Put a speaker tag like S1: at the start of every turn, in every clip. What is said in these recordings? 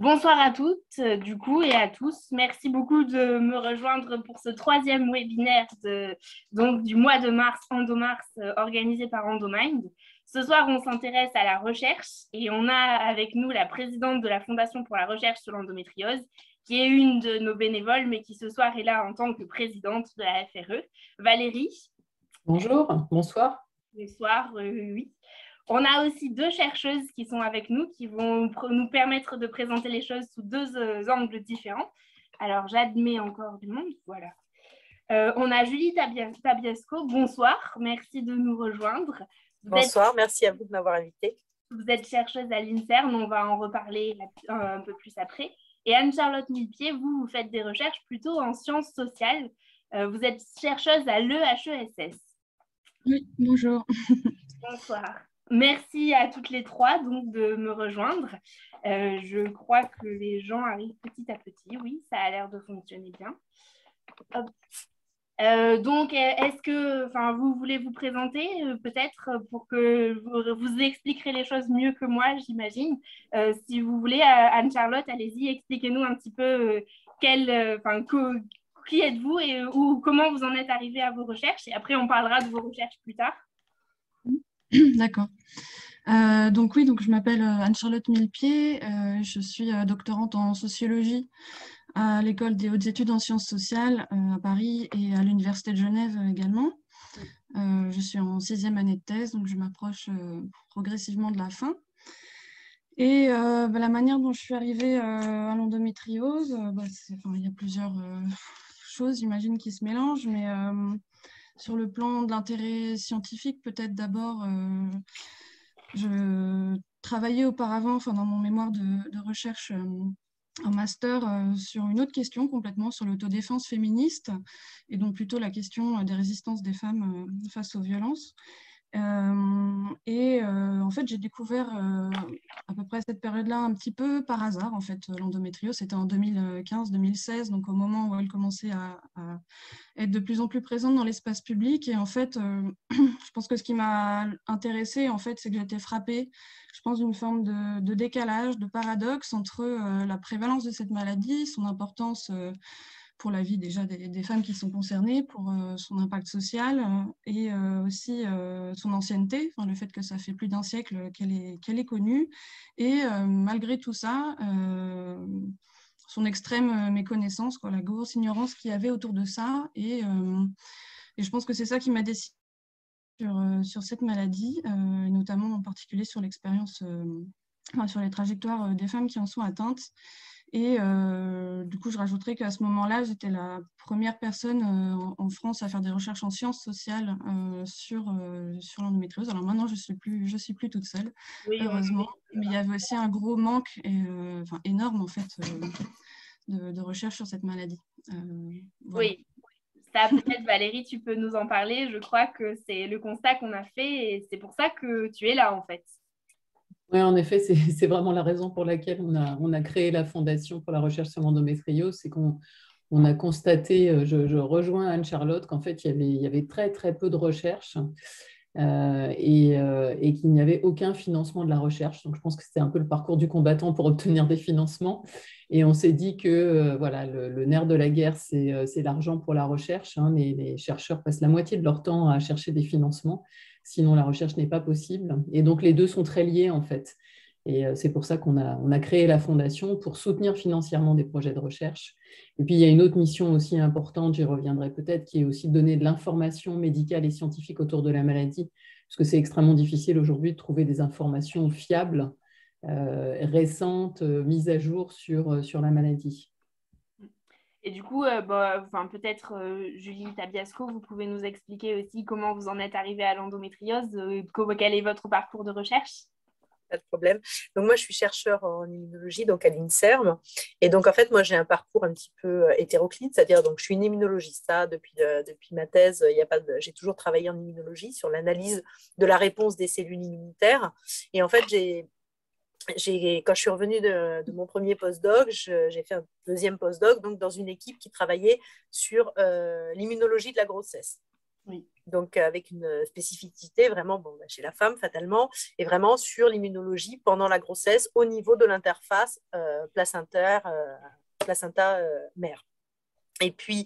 S1: Bonsoir à toutes, du coup, et à tous. Merci beaucoup de me rejoindre pour ce troisième webinaire du mois de mars, EndoMars, organisé par EndoMind. Ce soir, on s'intéresse à la recherche et on a avec nous la présidente de la Fondation pour la recherche sur l'endométriose, qui est une de nos bénévoles, mais qui ce soir est là en tant que présidente de la FRE, Valérie.
S2: Bonjour, bonsoir.
S1: Bonsoir, oui. On a aussi deux chercheuses qui sont avec nous, qui vont nous permettre de présenter les choses sous deux angles différents. Alors, j'admets encore du monde, voilà. On a Julie Tabiasco, bonsoir, merci de nous rejoindre.
S3: Bonsoir, merci à vous de m'avoir invitée.
S1: Vous êtes chercheuse à l'INSERM, on va en reparler un peu plus après. Et Anne-Charlotte Millepied, vous faites des recherches plutôt en sciences sociales. Vous êtes chercheuse à l'EHESS.
S4: Oui, bonjour.
S1: Bonsoir. Merci à toutes les trois donc, de me rejoindre. Je crois que les gens arrivent petit à petit. Oui, ça a l'air de fonctionner bien. Hop. Donc, est-ce que vous voulez vous présenter peut-être pour que vous expliquerez les choses mieux que moi, j'imagine. Si vous voulez, Anne-Charlotte, allez-y, expliquez-nous un petit peu qui êtes-vous et comment vous en êtes arrivé à vos recherches. Et après, on parlera de vos recherches plus tard.
S4: D'accord. Donc je m'appelle Anne-Charlotte Millepied, je suis doctorante en sociologie à l'École des hautes études en sciences sociales à Paris et à l'Université de Genève également. Je suis en 6e année de thèse, donc je m'approche progressivement de la fin. Et la manière dont je suis arrivée à l'endométriose, il y a plusieurs choses, j'imagine, qui se mélangent, mais sur le plan de l'intérêt scientifique, peut-être d'abord, je travaillais auparavant, dans mon mémoire de recherche en master, sur une autre question complètement, sur l'autodéfense féministe, et donc plutôt la question des résistances des femmes face aux violences. En fait, j'ai découvert à peu près à cette période-là un petit peu par hasard, en fait, l'endométriose. C'était en 2015-2016, donc au moment où elle commençait à être de plus en plus présente dans l'espace public. Et en fait, je pense que ce qui m'a intéressée, en fait, c'est que j'ai été frappée, je pense, d'une forme de décalage, de paradoxe entre la prévalence de cette maladie, son importance pour la vie déjà des femmes qui sont concernées, pour son impact social et aussi son ancienneté, le fait que ça fait plus d'un siècle qu'elle est connue. Et malgré tout ça, son extrême méconnaissance, la grosse ignorance qu'il y avait autour de ça. Et je pense que c'est ça qui m'a décidé sur cette maladie, notamment en particulier sur l'expérience, sur les trajectoires des femmes qui en sont atteintes. Et du coup, je rajouterais qu'à ce moment-là, j'étais la première personne en France à faire des recherches en sciences sociales sur l'endométriose. Alors maintenant, je suis plus toute seule, oui, heureusement. Mais il y avait aussi un gros manque, énorme en fait, de recherche sur cette maladie.
S1: Voilà. Oui, ça peut-être Valérie, tu peux nous en parler. Je crois que c'est le constat qu'on a fait et c'est pour ça que tu es là en fait.
S2: Oui, en effet, c'est vraiment la raison pour laquelle on a créé la Fondation pour la recherche sur l'endométriose. C'est qu'on a constaté, je rejoins Anne-Charlotte, qu'en fait, il y avait très, très peu de recherche et qu'il n'y avait aucun financement de la recherche. Donc, je pense que c'était un peu le parcours du combattant pour obtenir des financements. Et on s'est dit que le nerf de la guerre, c'est l'argent pour la recherche. Les chercheurs passent la moitié de leur temps à chercher des financements. Sinon, la recherche n'est pas possible. Et donc, les deux sont très liés, en fait. Et c'est pour ça qu'on a créé la Fondation pour soutenir financièrement des projets de recherche. Et puis, il y a une autre mission aussi importante, j'y reviendrai peut-être, qui est aussi de donner de l'information médicale et scientifique autour de la maladie, parce que c'est extrêmement difficile aujourd'hui de trouver des informations fiables, récentes, mises à jour sur la maladie.
S1: Et du coup, peut-être Julie Tabiasco, vous pouvez nous expliquer aussi comment vous en êtes arrivée à l'endométriose, quel est votre parcours de recherche?
S3: Pas de problème. Donc moi, je suis chercheur en immunologie, donc à l'INSERM. Et donc, en fait, moi, j'ai un parcours un petit peu hétéroclite, c'est-à-dire donc je suis une immunologiste. Depuis ma thèse, j'ai toujours travaillé en immunologie sur l'analyse de la réponse des cellules immunitaires. Et en fait, quand je suis revenue de mon premier postdoc, j'ai fait un deuxième postdoc donc dans une équipe qui travaillait sur l'immunologie de la grossesse.
S1: Oui.
S3: Donc, avec une spécificité vraiment chez la femme, fatalement, et vraiment sur l'immunologie pendant la grossesse au niveau de l'interface placenta-mère. Et puis,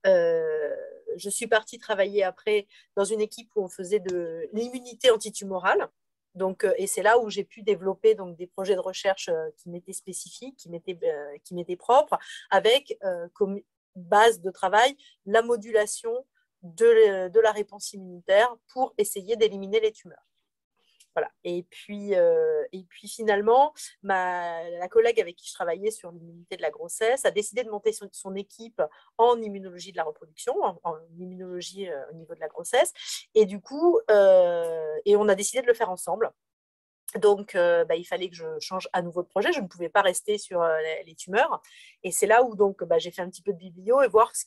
S3: je suis partie travailler après dans une équipe où on faisait de l'immunité antitumorale. Donc, et c'est là où j'ai pu développer donc, des projets de recherche qui m'étaient spécifiques, qui m'étaient propres, avec comme base de travail la modulation de la réponse immunitaire pour essayer d'éliminer les tumeurs. Voilà. Et puis finalement, la collègue avec qui je travaillais sur l'immunité de la grossesse a décidé de monter son équipe en immunologie de la reproduction, en immunologie au niveau de la grossesse. Et du coup, et on a décidé de le faire ensemble. Donc, il fallait que je change à nouveau de projet. Je ne pouvais pas rester sur les tumeurs. Et c'est là où donc, j'ai fait un petit peu de biblio et voir ce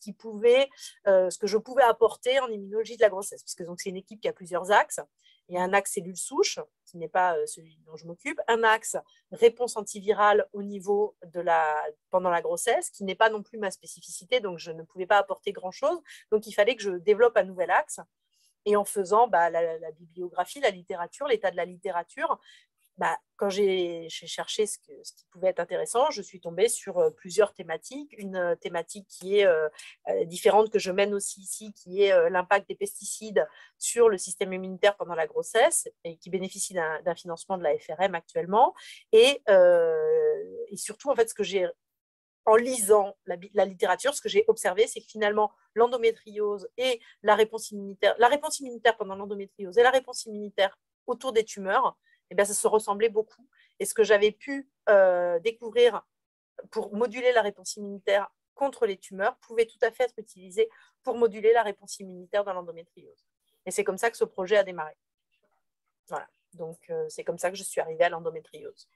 S3: que je pouvais apporter en immunologie de la grossesse. Parce que c'est une équipe qui a plusieurs axes. Il y a un axe cellules souches, qui n'est pas celui dont je m'occupe. Un axe réponse antivirale au niveau pendant la grossesse, qui n'est pas non plus ma spécificité. Donc, je ne pouvais pas apporter grand-chose. Donc, il fallait que je développe un nouvel axe. Et en faisant la bibliographie, la littérature, l'état de la littérature, quand j'ai cherché ce qui pouvait être intéressant, je suis tombée sur plusieurs thématiques. Une thématique qui est différente, que je mène aussi ici, qui est l'impact des pesticides sur le système immunitaire pendant la grossesse et qui bénéficie d'un financement de la FRM actuellement. Et surtout, en fait, en lisant la littérature, ce que j'ai observé, c'est que finalement, l'endométriose et la réponse immunitaire pendant l'endométriose et la réponse immunitaire autour des tumeurs, ça se ressemblait beaucoup. Et ce que j'avais pu découvrir pour moduler la réponse immunitaire contre les tumeurs pouvait tout à fait être utilisé pour moduler la réponse immunitaire dans l'endométriose. Et c'est comme ça que ce projet a démarré. Voilà. Donc, c'est comme ça que je suis arrivée à l'endométriose.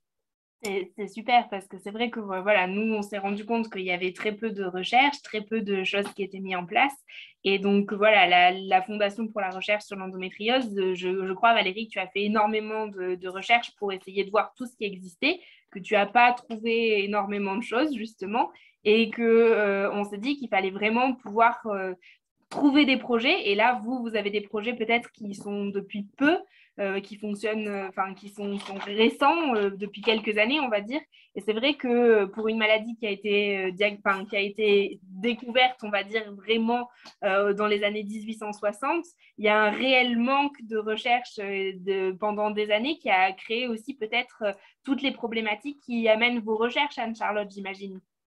S1: C'est super parce que c'est vrai que voilà, nous, on s'est rendu compte qu'il y avait très peu de recherches, très peu de choses qui étaient mises en place. Et donc, voilà, la Fondation pour la recherche sur l'endométriose, je crois, Valérie, que tu as fait énormément de recherches pour essayer de voir tout ce qui existait, que tu n'as pas trouvé énormément de choses, justement, et qu'on s'est dit qu'il fallait vraiment pouvoir trouver des projets. Et là, vous avez des projets peut-être qui sont depuis peu, qui fonctionnent, qui sont récents depuis quelques années, on va dire. Et c'est vrai que pour une maladie qui a été découverte, on va dire, vraiment dans les années 1860, il y a un réel manque de recherche pendant des années qui a créé aussi peut-être toutes les problématiques qui amènent vos recherches, Anne-Charlotte, j'imagine.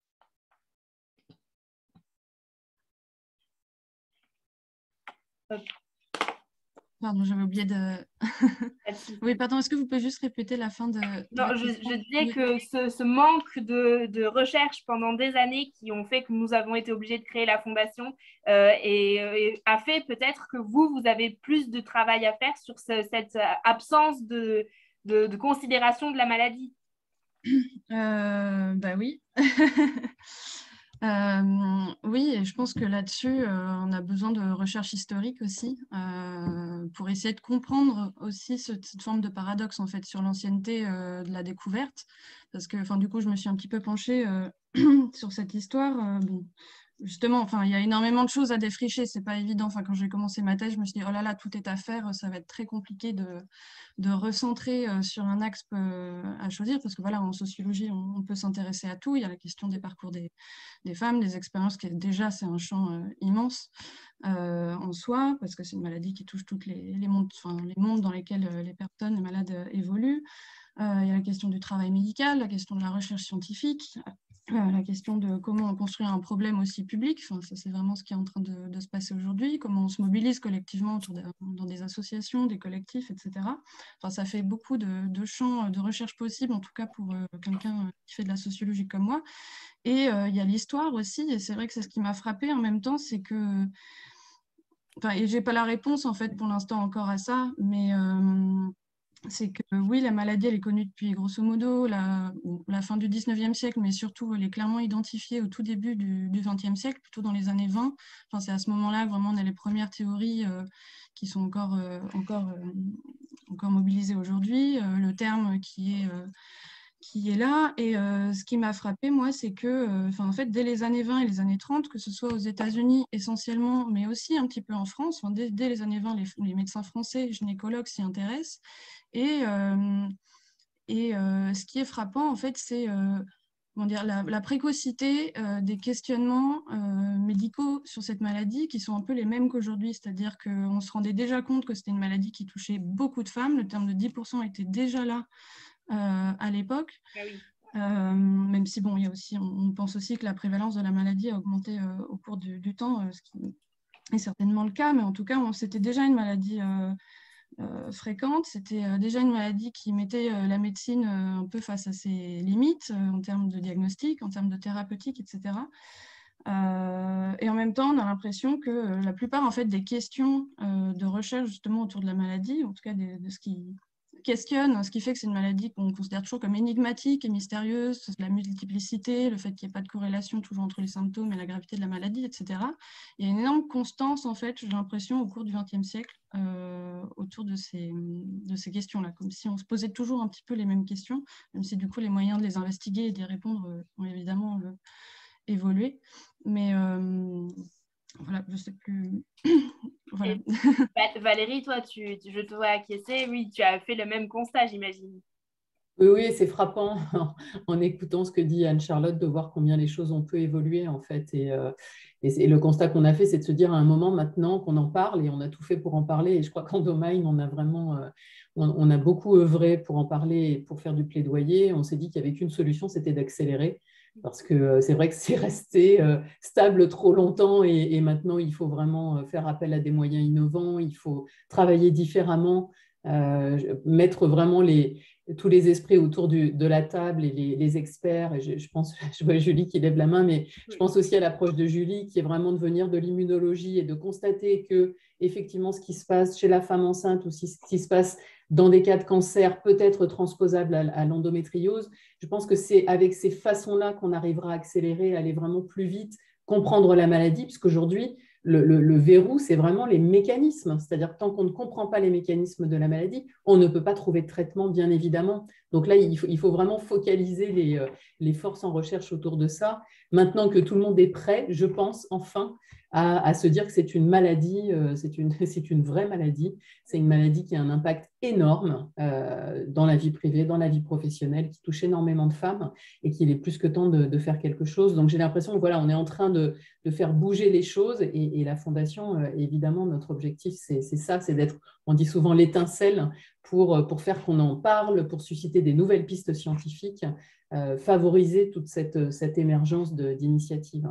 S4: Pardon, j'avais oublié de... Oui, pardon, est-ce que vous pouvez juste répéter la fin de...
S1: Non, je disais que ce manque de recherche pendant des années qui ont fait que nous avons été obligés de créer la fondation et a fait peut-être que vous avez plus de travail à faire sur cette absence de considération de la maladie.
S4: Oui. Oui, et je pense que là-dessus, on a besoin de recherche historique aussi pour essayer de comprendre aussi cette forme de paradoxe en fait sur l'ancienneté de la découverte. Parce que, du coup, je me suis un petit peu penchée sur cette histoire. Justement, il y a énormément de choses à défricher, c'est pas évident. Quand j'ai commencé ma thèse, je me suis dit, oh là là, tout est à faire, ça va être très compliqué de recentrer sur un axe à choisir, parce que voilà, en sociologie, on peut s'intéresser à tout. Il y a la question des parcours des femmes, des expériences, qui déjà, c'est un champ immense en soi, parce que c'est une maladie qui touche tous les mondes dans lesquels les personnes, les malades évoluent. Il y a la question du travail médical, la question de la recherche scientifique, la question de comment on construit un problème aussi public. Ça, c'est vraiment ce qui est en train de se passer aujourd'hui, comment on se mobilise collectivement dans des associations, des collectifs, etc. Ça fait beaucoup de champs de recherche possibles, en tout cas pour quelqu'un qui fait de la sociologie comme moi. Et il y a l'histoire aussi, et c'est vrai que c'est ce qui m'a frappée en même temps, c'est que... et j'ai pas la réponse en fait pour l'instant encore à ça, mais... c'est que oui, la maladie, elle est connue depuis grosso modo la fin du 19e siècle, mais surtout, elle est clairement identifiée au tout début du 20e siècle, plutôt dans les années 20. C'est à ce moment-là que vraiment on a les premières théories qui sont encore mobilisées aujourd'hui. Le terme qui qui est là. Et ce qui m'a frappé, moi, c'est que en fait, dès les années 20 et les années 30, que ce soit aux États-Unis essentiellement, mais aussi un petit peu en France, dès les années 20, les médecins français, gynécologues s'y intéressent. Et ce qui est frappant, en fait, c'est la précocité des questionnements médicaux sur cette maladie qui sont un peu les mêmes qu'aujourd'hui, c'est-à-dire qu'on se rendait déjà compte que c'était une maladie qui touchait beaucoup de femmes, le terme de 10% était déjà là à l'époque,
S1: Ah oui.
S4: même si bon, il y a aussi, on pense aussi que la prévalence de la maladie a augmenté au cours du temps, ce qui est certainement le cas, mais en tout cas, c'était déjà une maladie fréquente. C'était déjà une maladie qui mettait la médecine un peu face à ses limites en termes de diagnostic, en termes de thérapeutique, etc. Et en même temps, on a l'impression que la plupart en fait, des questions de recherche justement autour de la maladie, en tout cas de ce qui questionne, ce qui fait que c'est une maladie qu'on considère toujours comme énigmatique et mystérieuse, la multiplicité, le fait qu'il n'y ait pas de corrélation toujours entre les symptômes et la gravité de la maladie, etc. Il y a une énorme constance, en fait, j'ai l'impression, au cours du XXe siècle, autour de ces questions-là, comme si on se posait toujours un petit peu les mêmes questions, même si du coup les moyens de les investiguer et d'y répondre ont évidemment évolué. Mais voilà, je ne sais plus... voilà.
S1: Valérie, toi, je te vois acquiescer. Oui, tu as fait le même constat, j'imagine.
S2: Oui, oui, c'est frappant en écoutant ce que dit Anne-Charlotte de voir combien les choses ont peu évolué en fait. Et le constat qu'on a fait, c'est de se dire à un moment maintenant qu'on en parle et on a tout fait pour en parler. Et je crois qu'en Domaine, on a vraiment, on a beaucoup œuvré pour en parler et pour faire du plaidoyer. On s'est dit qu'il n'y avait qu'une solution, c'était d'accélérer. Parce que c'est vrai que c'est resté stable trop longtemps et maintenant il faut vraiment faire appel à des moyens innovants, il faut travailler différemment, mettre vraiment tous les esprits autour de la table et les experts. Et je pense, je vois Julie qui lève la main, mais je pense aussi à l'approche de Julie qui est vraiment de venir de l'immunologie et de constater que effectivement ce qui se passe chez la femme enceinte ou ce qui se passe dans des cas de cancer peut être transposable à l'endométriose. Je pense que c'est avec ces façons-là qu'on arrivera à accélérer, à aller vraiment plus vite, comprendre la maladie, puisqu'aujourd'hui, le verrou, c'est vraiment les mécanismes. C'est-à-dire que tant qu'on ne comprend pas les mécanismes de la maladie, on ne peut pas trouver de traitement, bien évidemment. Donc là, il faut vraiment focaliser les forces en recherche autour de ça. Maintenant que tout le monde est prêt, je pense enfin à se dire que c'est une maladie, c'est une vraie maladie. C'est une maladie qui a un impact énorme dans la vie privée, dans la vie professionnelle, qui touche énormément de femmes et qu'il est plus que temps de faire quelque chose. Donc j'ai l'impression que voilà, on est en train de faire bouger les choses et la Fondation, évidemment, notre objectif, c'est ça, c'est d'être, on dit souvent l'étincelle pour faire qu'on en parle, pour susciter des nouvelles pistes scientifiques, favoriser toute cette émergence d'initiatives.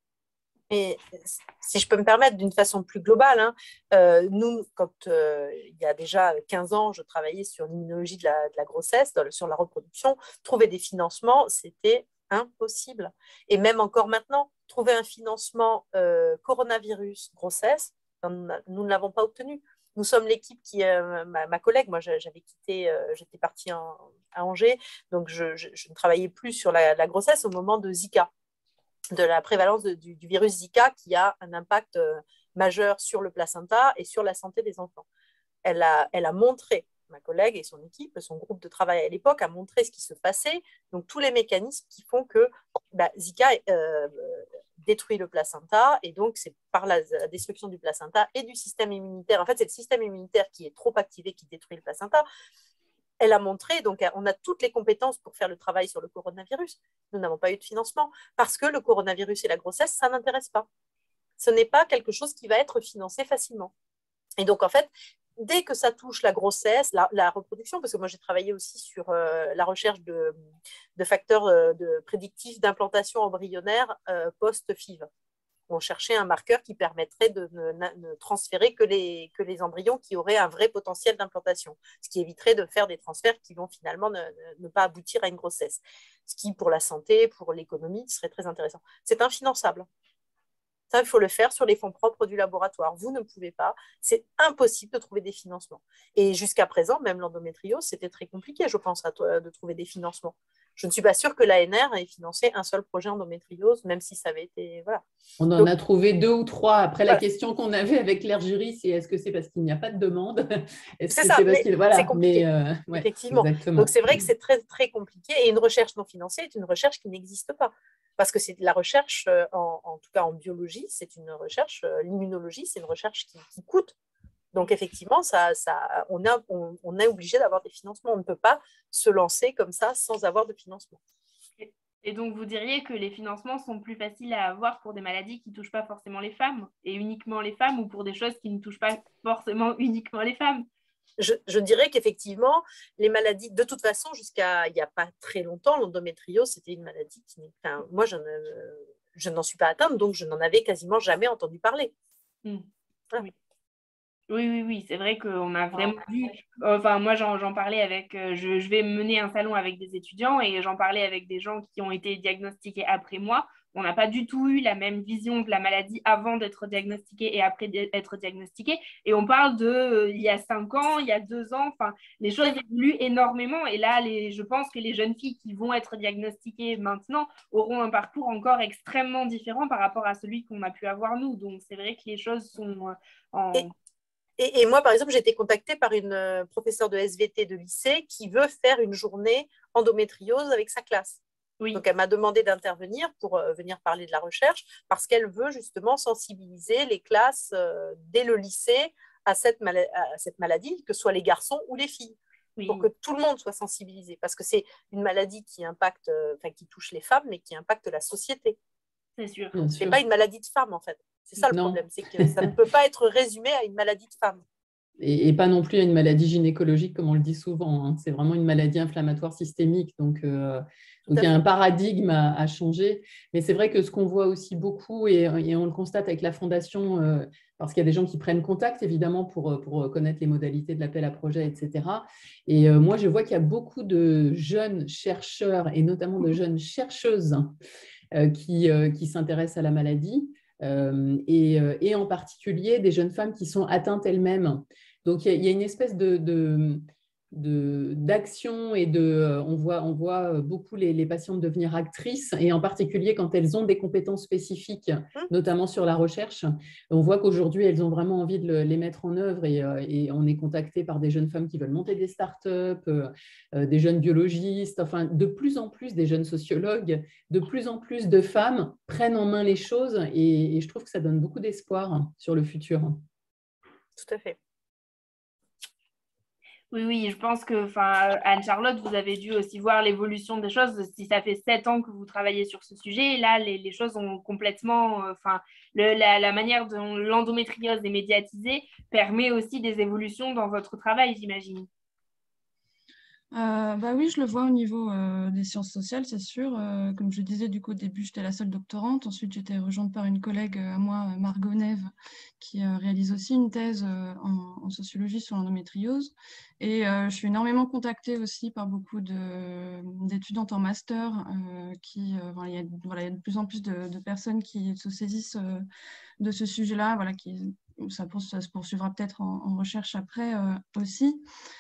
S3: Et si je peux me permettre d'une façon plus globale, nous, quand il y a déjà 15 ans, je travaillais sur l'immunologie de la grossesse, sur la reproduction, trouver des financements, c'était impossible. Et même encore maintenant, trouver un financement coronavirus grossesse, nous ne l'avons pas obtenu. Nous sommes l'équipe qui, ma collègue, moi j'avais quitté, j'étais partie à Angers, donc je ne travaillais plus sur la grossesse au moment de Zika, de la prévalence du virus Zika qui a un impact majeur sur le placenta et sur la santé des enfants. Elle a montré, ma collègue et son équipe, son groupe de travail à l'époque, a montré ce qui se passait, donc tous les mécanismes qui font que Zika détruit le placenta, et donc c'est par la destruction du placenta et du système immunitaire. En fait, c'est le système immunitaire qui est trop activé qui détruit le placenta. Elle a montré, donc on a toutes les compétences pour faire le travail sur le coronavirus. Nous n'avons pas eu de financement parce que le coronavirus et la grossesse, ça n'intéresse pas. Ce n'est pas quelque chose qui va être financé facilement. Et donc, en fait, dès que ça touche la grossesse, la reproduction, parce que moi, j'ai travaillé aussi sur la recherche de facteurs prédictifs d'implantation embryonnaire post-FIV. On cherchait un marqueur qui permettrait de ne transférer que les embryons qui auraient un vrai potentiel d'implantation, ce qui éviterait de faire des transferts qui vont finalement ne pas aboutir à une grossesse, ce qui, pour la santé, pour l'économie, serait très intéressant. C'est infinançable. Ça, il faut le faire sur les fonds propres du laboratoire. Vous ne pouvez pas. C'est impossible de trouver des financements. Et jusqu'à présent, même l'endométriose, c'était très compliqué, je pense, de trouver des financements. je ne suis pas sûre que l'ANR ait financé un seul projet endométriose, même si ça avait été… Voilà.
S2: On en
S3: Donc,
S2: a trouvé 2 ou 3. Après, la
S3: voilà.
S2: question qu'on avait avec l'air jury, c'est est-ce que c'est parce qu'il n'y a pas de demande? Est-ce
S3: C'est
S2: que
S3: ça,
S2: c'est parce
S3: mais
S2: qu'il…
S3: c'est
S2: Voilà,
S3: compliqué,
S2: ouais,
S3: effectivement.
S2: exactement.
S3: Donc, c'est vrai que c'est très, très compliqué. Et une recherche non financée est une recherche qui n'existe pas. Parce que c'est de la recherche, en tout cas en biologie, c'est une recherche, l'immunologie, c'est une recherche qui coûte. Donc, effectivement, on est obligé d'avoir des financements. On ne peut pas se lancer comme ça sans avoir de financement.
S1: Et donc, vous diriez que les financements sont plus faciles à avoir pour des maladies qui ne touchent pas forcément les femmes et uniquement les femmes, ou pour des choses qui ne touchent pas forcément uniquement les femmes?
S3: Je dirais qu'effectivement, les maladies, de toute façon, jusqu'à il n'y a pas très longtemps, l'endométriose, c'était une maladie qui… Enfin, moi, je n'en suis pas atteinte, donc je n'en avais quasiment jamais entendu parler.
S1: Voilà. Oui. Oui, c'est vrai qu'on a vraiment vu, enfin moi j'en parlais avec, je vais mener un salon avec des étudiants et j'en parlais avec des gens qui ont été diagnostiqués après moi. On n'a pas du tout eu la même vision de la maladie avant d'être diagnostiqué et après d'être diagnostiqué. Et on parle de il y a 5 ans, il y a 2 ans, enfin les choses évoluent énormément. Et là, je pense que les jeunes filles qui vont être diagnostiquées maintenant auront un parcours encore extrêmement différent par rapport à celui qu'on a pu avoir nous. Donc c'est vrai que les choses sont en…
S3: Et moi, par exemple, j'ai été contactée par une professeure de SVT de lycée qui veut faire une journée endométriose avec sa classe.
S1: Oui.
S3: Donc, elle m'a demandé d'intervenir pour venir parler de la recherche parce qu'elle veut justement sensibiliser les classes dès le lycée à cette maladie, que ce soit les garçons ou les filles, pour que tout le monde soit sensibilisé. Parce que c'est une maladie qui impacte, qui touche les femmes, mais qui impacte la société.
S1: C'est sûr.
S3: Ce n'est pas une maladie de femme, en fait. C'est ça le problème, c'est que ça ne peut pas être résumé à une maladie de femme.
S2: Et pas non plus à une maladie gynécologique, comme on le dit souvent. Hein. C'est vraiment une maladie inflammatoire systémique. Donc il y a un paradigme à changer. Mais c'est vrai que ce qu'on voit aussi beaucoup, et on le constate avec la Fondation, parce qu'il y a des gens qui prennent contact, évidemment, pour connaître les modalités de l'appel à projet, etc. Et moi, je vois qu'il y a beaucoup de jeunes chercheurs, et notamment de jeunes chercheuses, qui s'intéressent à la maladie. Et en particulier des jeunes femmes qui sont atteintes elles-mêmes. Donc, il y a une espèce d'action et on voit beaucoup les patientes devenir actrices, et en particulier quand elles ont des compétences spécifiques, notamment sur la recherche. On voit qu'aujourd'hui, elles ont vraiment envie de les mettre en œuvre, et on est contacté par des jeunes femmes qui veulent monter des startups, des jeunes biologistes, enfin, de plus en plus des jeunes sociologues, de plus en plus de femmes prennent en main les choses, et je trouve que ça donne beaucoup d'espoir sur le futur.
S3: Tout à fait.
S1: Oui, je pense que, Anne-Charlotte, vous avez dû aussi voir l'évolution des choses. Si ça fait 7 ans que vous travaillez sur ce sujet, là, les choses ont complètement… la manière dont l'endométriose est médiatisée permet aussi des évolutions dans votre travail, j'imagine.
S4: Oui, je le vois au niveau des sciences sociales, c'est sûr. Comme je disais, du coup, au début, j'étais la seule doctorante. Ensuite, j'étais rejointe par une collègue à moi, Margot Neve, qui réalise aussi une thèse en sociologie sur l'endométriose. Et je suis énormément contactée aussi par beaucoup d'étudiantes en master. Il y a de plus en plus de personnes qui se saisissent de ce sujet-là. Ça se poursuivra peut-être en recherche après aussi.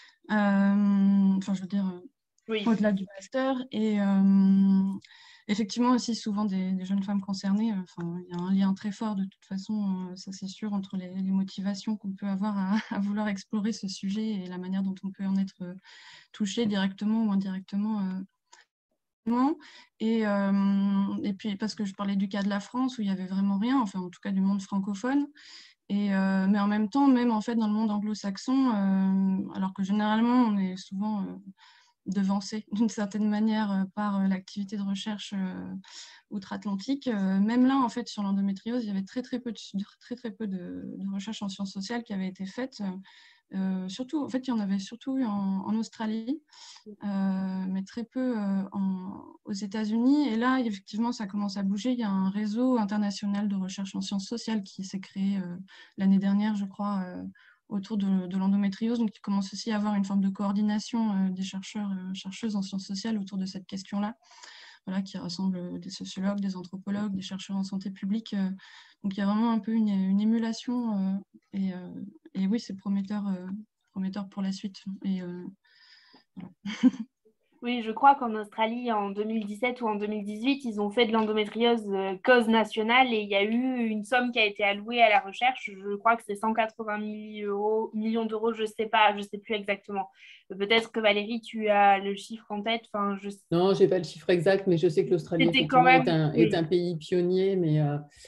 S4: Au-delà du master. Et effectivement aussi souvent des jeunes femmes concernées, il y a un lien très fort de toute façon, ça c'est sûr, entre les motivations qu'on peut avoir à vouloir explorer ce sujet et la manière dont on peut en être touché directement ou indirectement. Et puis parce que je parlais du cas de la France où il n'y avait vraiment rien, enfin en tout cas du monde francophone. Mais en même temps, même en fait dans le monde anglo-saxon, alors que généralement on est souvent devancé d'une certaine manière par l'activité de recherche outre-Atlantique, même là en fait sur l'endométriose, il y avait très peu de recherches en sciences sociales qui avaient été faites. Surtout, en fait, il y en avait surtout eu en Australie, mais très peu aux États-Unis. Et là, effectivement, ça commence à bouger. Il y a un réseau international de recherche en sciences sociales qui s'est créé l'année dernière, je crois, autour de l'endométriose. Donc, il commence aussi à avoir une forme de coordination des chercheurs et chercheuses en sciences sociales autour de cette question-là. Voilà, qui rassemble des sociologues, des anthropologues, des chercheurs en santé publique. Donc il y a vraiment un peu une émulation et oui, c'est prometteur pour la suite. Et, voilà.
S1: Oui, je crois qu'en Australie, en 2017 ou en 2018, ils ont fait de l'endométriose cause nationale et il y a eu une somme qui a été allouée à la recherche. Je crois que c'est 180 millions d'euros, je sais pas, je sais plus exactement. Peut-être que Valérie, tu as le chiffre en tête. Enfin,
S2: Non, je n'ai pas le chiffre exact, mais je sais que l'Australie,
S1: c'était quand
S2: effectivement,
S1: même.
S2: est un
S1: Oui.
S2: pays pionnier, mais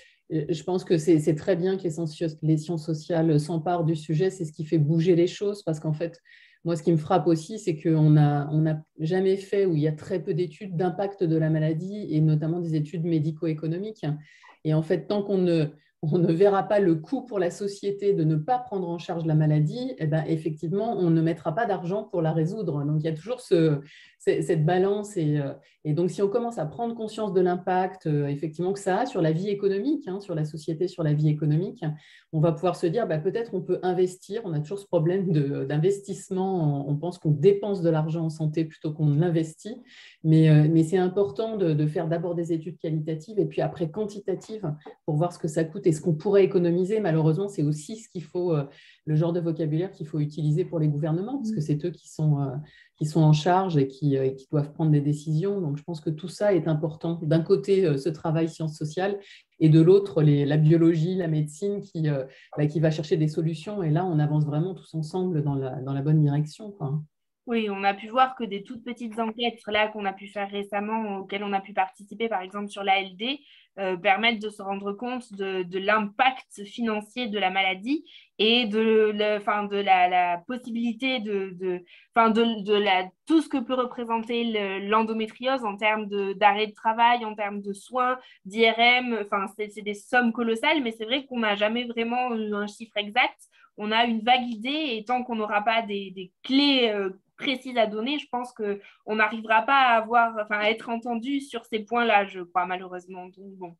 S2: je pense que c'est très bien que les sciences sociales s'emparent du sujet. C'est ce qui fait bouger les choses, parce qu'en fait, moi, ce qui me frappe aussi, c'est on n'a jamais fait, ou il y a très peu d'études d'impact de la maladie, et notamment des études médico-économiques. Et en fait, tant on ne verra pas le coût pour la société de ne pas prendre en charge la maladie, eh ben, effectivement, on ne mettra pas d'argent pour la résoudre. Donc, il y a toujours cette balance. Et donc, si on commence à prendre conscience de l'impact, effectivement, que ça a sur la vie économique, hein, sur la société, sur la vie économique, on va pouvoir se dire, bah, peut-être on peut investir. On a toujours ce problème d'investissement. On pense qu'on dépense de l'argent en santé plutôt qu'on l'investit. Mais c'est important de faire d'abord des études qualitatives et puis après quantitatives pour voir ce que ça coûte et ce qu'on pourrait économiser. Malheureusement, c'est aussi ce qu'il faut, le genre de vocabulaire qu'il faut utiliser pour les gouvernements, parce que c'est eux qui sont en charge et qui doivent prendre des décisions. Donc, je pense que tout ça est important. D'un côté, ce travail sciences sociales, et de l'autre, la biologie, la médecine qui va chercher des solutions. Et là, on avance vraiment tous ensemble dans la bonne direction, quoi.
S1: Oui, on a pu voir que des toutes petites enquêtes là qu'on a pu faire récemment, auxquelles on a pu participer, par exemple sur l'ALD, permettent de se rendre compte de l'impact financier de la maladie et enfin, de la possibilité enfin, tout ce que peut représenter l'endométriose en termes d'arrêt de travail, en termes de soins, d'IRM. Enfin, c'est des sommes colossales, mais c'est vrai qu'on n'a jamais vraiment eu un chiffre exact. On a une vague idée et tant qu'on n'aura pas des clés précises à donner, je pense qu'on n'arrivera pas enfin, à être entendu sur ces points-là, je crois, malheureusement. Donc, bon.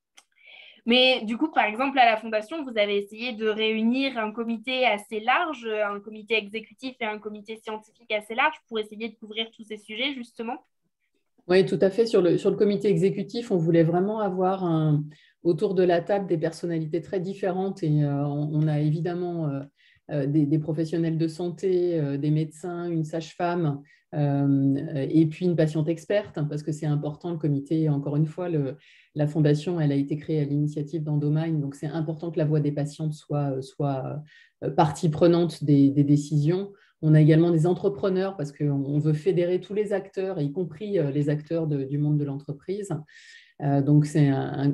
S1: Mais du coup, par exemple, à la Fondation, vous avez essayé de réunir un comité assez large, un comité exécutif et un comité scientifique assez large pour essayer de couvrir tous ces sujets, justement.
S2: Oui, tout à fait. Sur le comité exécutif, on voulait vraiment avoir autour de la table des personnalités très différentes. Et on a évidemment des professionnels de santé, des médecins, une sage-femme, et puis une patiente experte, hein, parce que c'est important, le comité. Encore une fois, la fondation, elle a été créée à l'initiative d'Endomind, donc c'est important que la voix des patientes soit partie prenante des décisions. On a également des entrepreneurs parce qu'on veut fédérer tous les acteurs, y compris les acteurs du monde de l'entreprise. Donc, c'est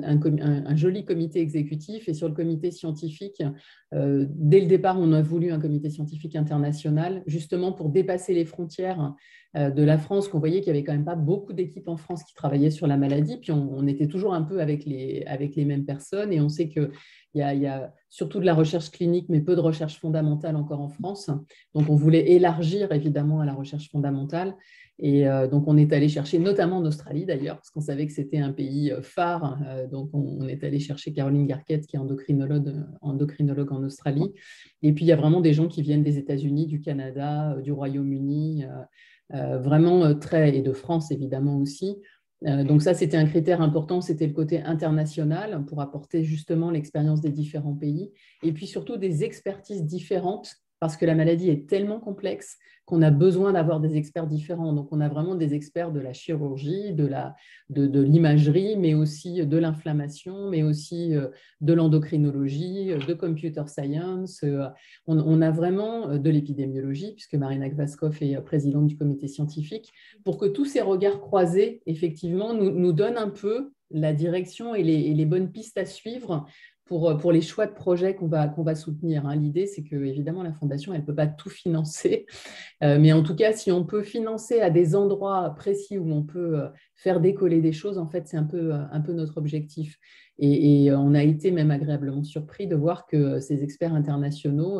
S2: un joli comité exécutif. Et sur le comité scientifique, dès le départ, on a voulu un comité scientifique international, justement pour dépasser les frontières de la France, qu'on voyait qu'il n'y avait quand même pas beaucoup d'équipes en France qui travaillaient sur la maladie. Puis, on était toujours un peu avec les mêmes personnes. Et on sait qu'il y a surtout de la recherche clinique, mais peu de recherche fondamentale encore en France. Donc, on voulait élargir, évidemment, à la recherche fondamentale. Et donc, on est allé chercher, notamment en Australie d'ailleurs, parce qu'on savait que c'était un pays phare. Donc, on est allé chercher Caroline Garquette, qui est endocrinologue en Australie. Et puis, il y a vraiment des gens qui viennent des États-Unis, du Canada, du Royaume-Uni, vraiment et de France, évidemment aussi. Donc, ça, c'était un critère important, c'était le côté international pour apporter justement l'expérience des différents pays. Et puis, surtout, des expertises différentes, parce que la maladie est tellement complexe qu'on a besoin d'avoir des experts différents. Donc, on a vraiment des experts de la chirurgie, de l'imagerie, mais aussi de l'inflammation, mais aussi de l'endocrinologie, de computer science. On a vraiment de l'épidémiologie, puisque Marina Kvaskov est présidente du comité scientifique, pour que tous ces regards croisés, effectivement, nous donnent un peu la direction et les bonnes pistes à suivre pour les choix de projets qu'on va soutenir. Hein. L'idée, c'est que, évidemment, la Fondation, elle ne peut pas tout financer. Mais en tout cas, si on peut financer à des endroits précis où on peut faire décoller des choses, en fait, c'est un peu notre objectif. Et on a été même agréablement surpris de voir que ces experts internationaux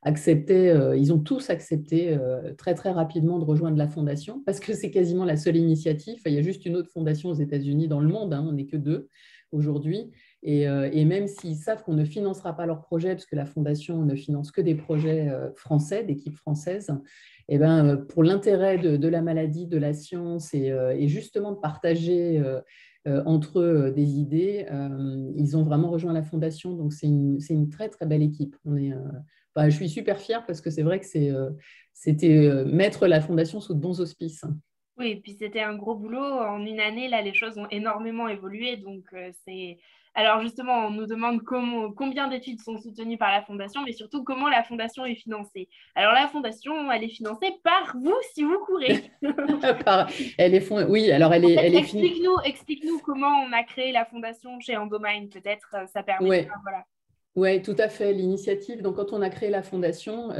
S2: ils ont tous accepté très, très rapidement de rejoindre la Fondation, parce que c'est quasiment la seule initiative. Il y a juste une autre fondation aux États-Unis dans le monde, hein, on n'est que 2 aujourd'hui. Et même s'ils savent qu'on ne financera pas leurs projets, parce que la Fondation ne finance que des projets français, d'équipes françaises, et ben, pour l'intérêt de la maladie, de la science et justement de partager entre eux des idées, ils ont vraiment rejoint la Fondation. Donc, c'est une très, très belle équipe. Je suis super fière parce que c'est vrai que c'était mettre la Fondation sous de bons auspices.
S1: Oui, et puis c'était un gros boulot. En une année, là, les choses ont énormément évolué. Donc, c'est... Alors, justement, on nous demande combien d'études sont soutenues par la Fondation, mais surtout comment la Fondation est financée. Alors, la Fondation, elle est financée par vous si vous courez.
S2: Oui, alors
S1: En fait,
S2: elle est finie.
S1: explique-nous comment on a créé la Fondation chez Endomind, peut-être. Ça permet de...
S2: Ouais.
S1: Voilà.
S2: Oui, tout à fait. L'initiative, donc quand on a créé la fondation,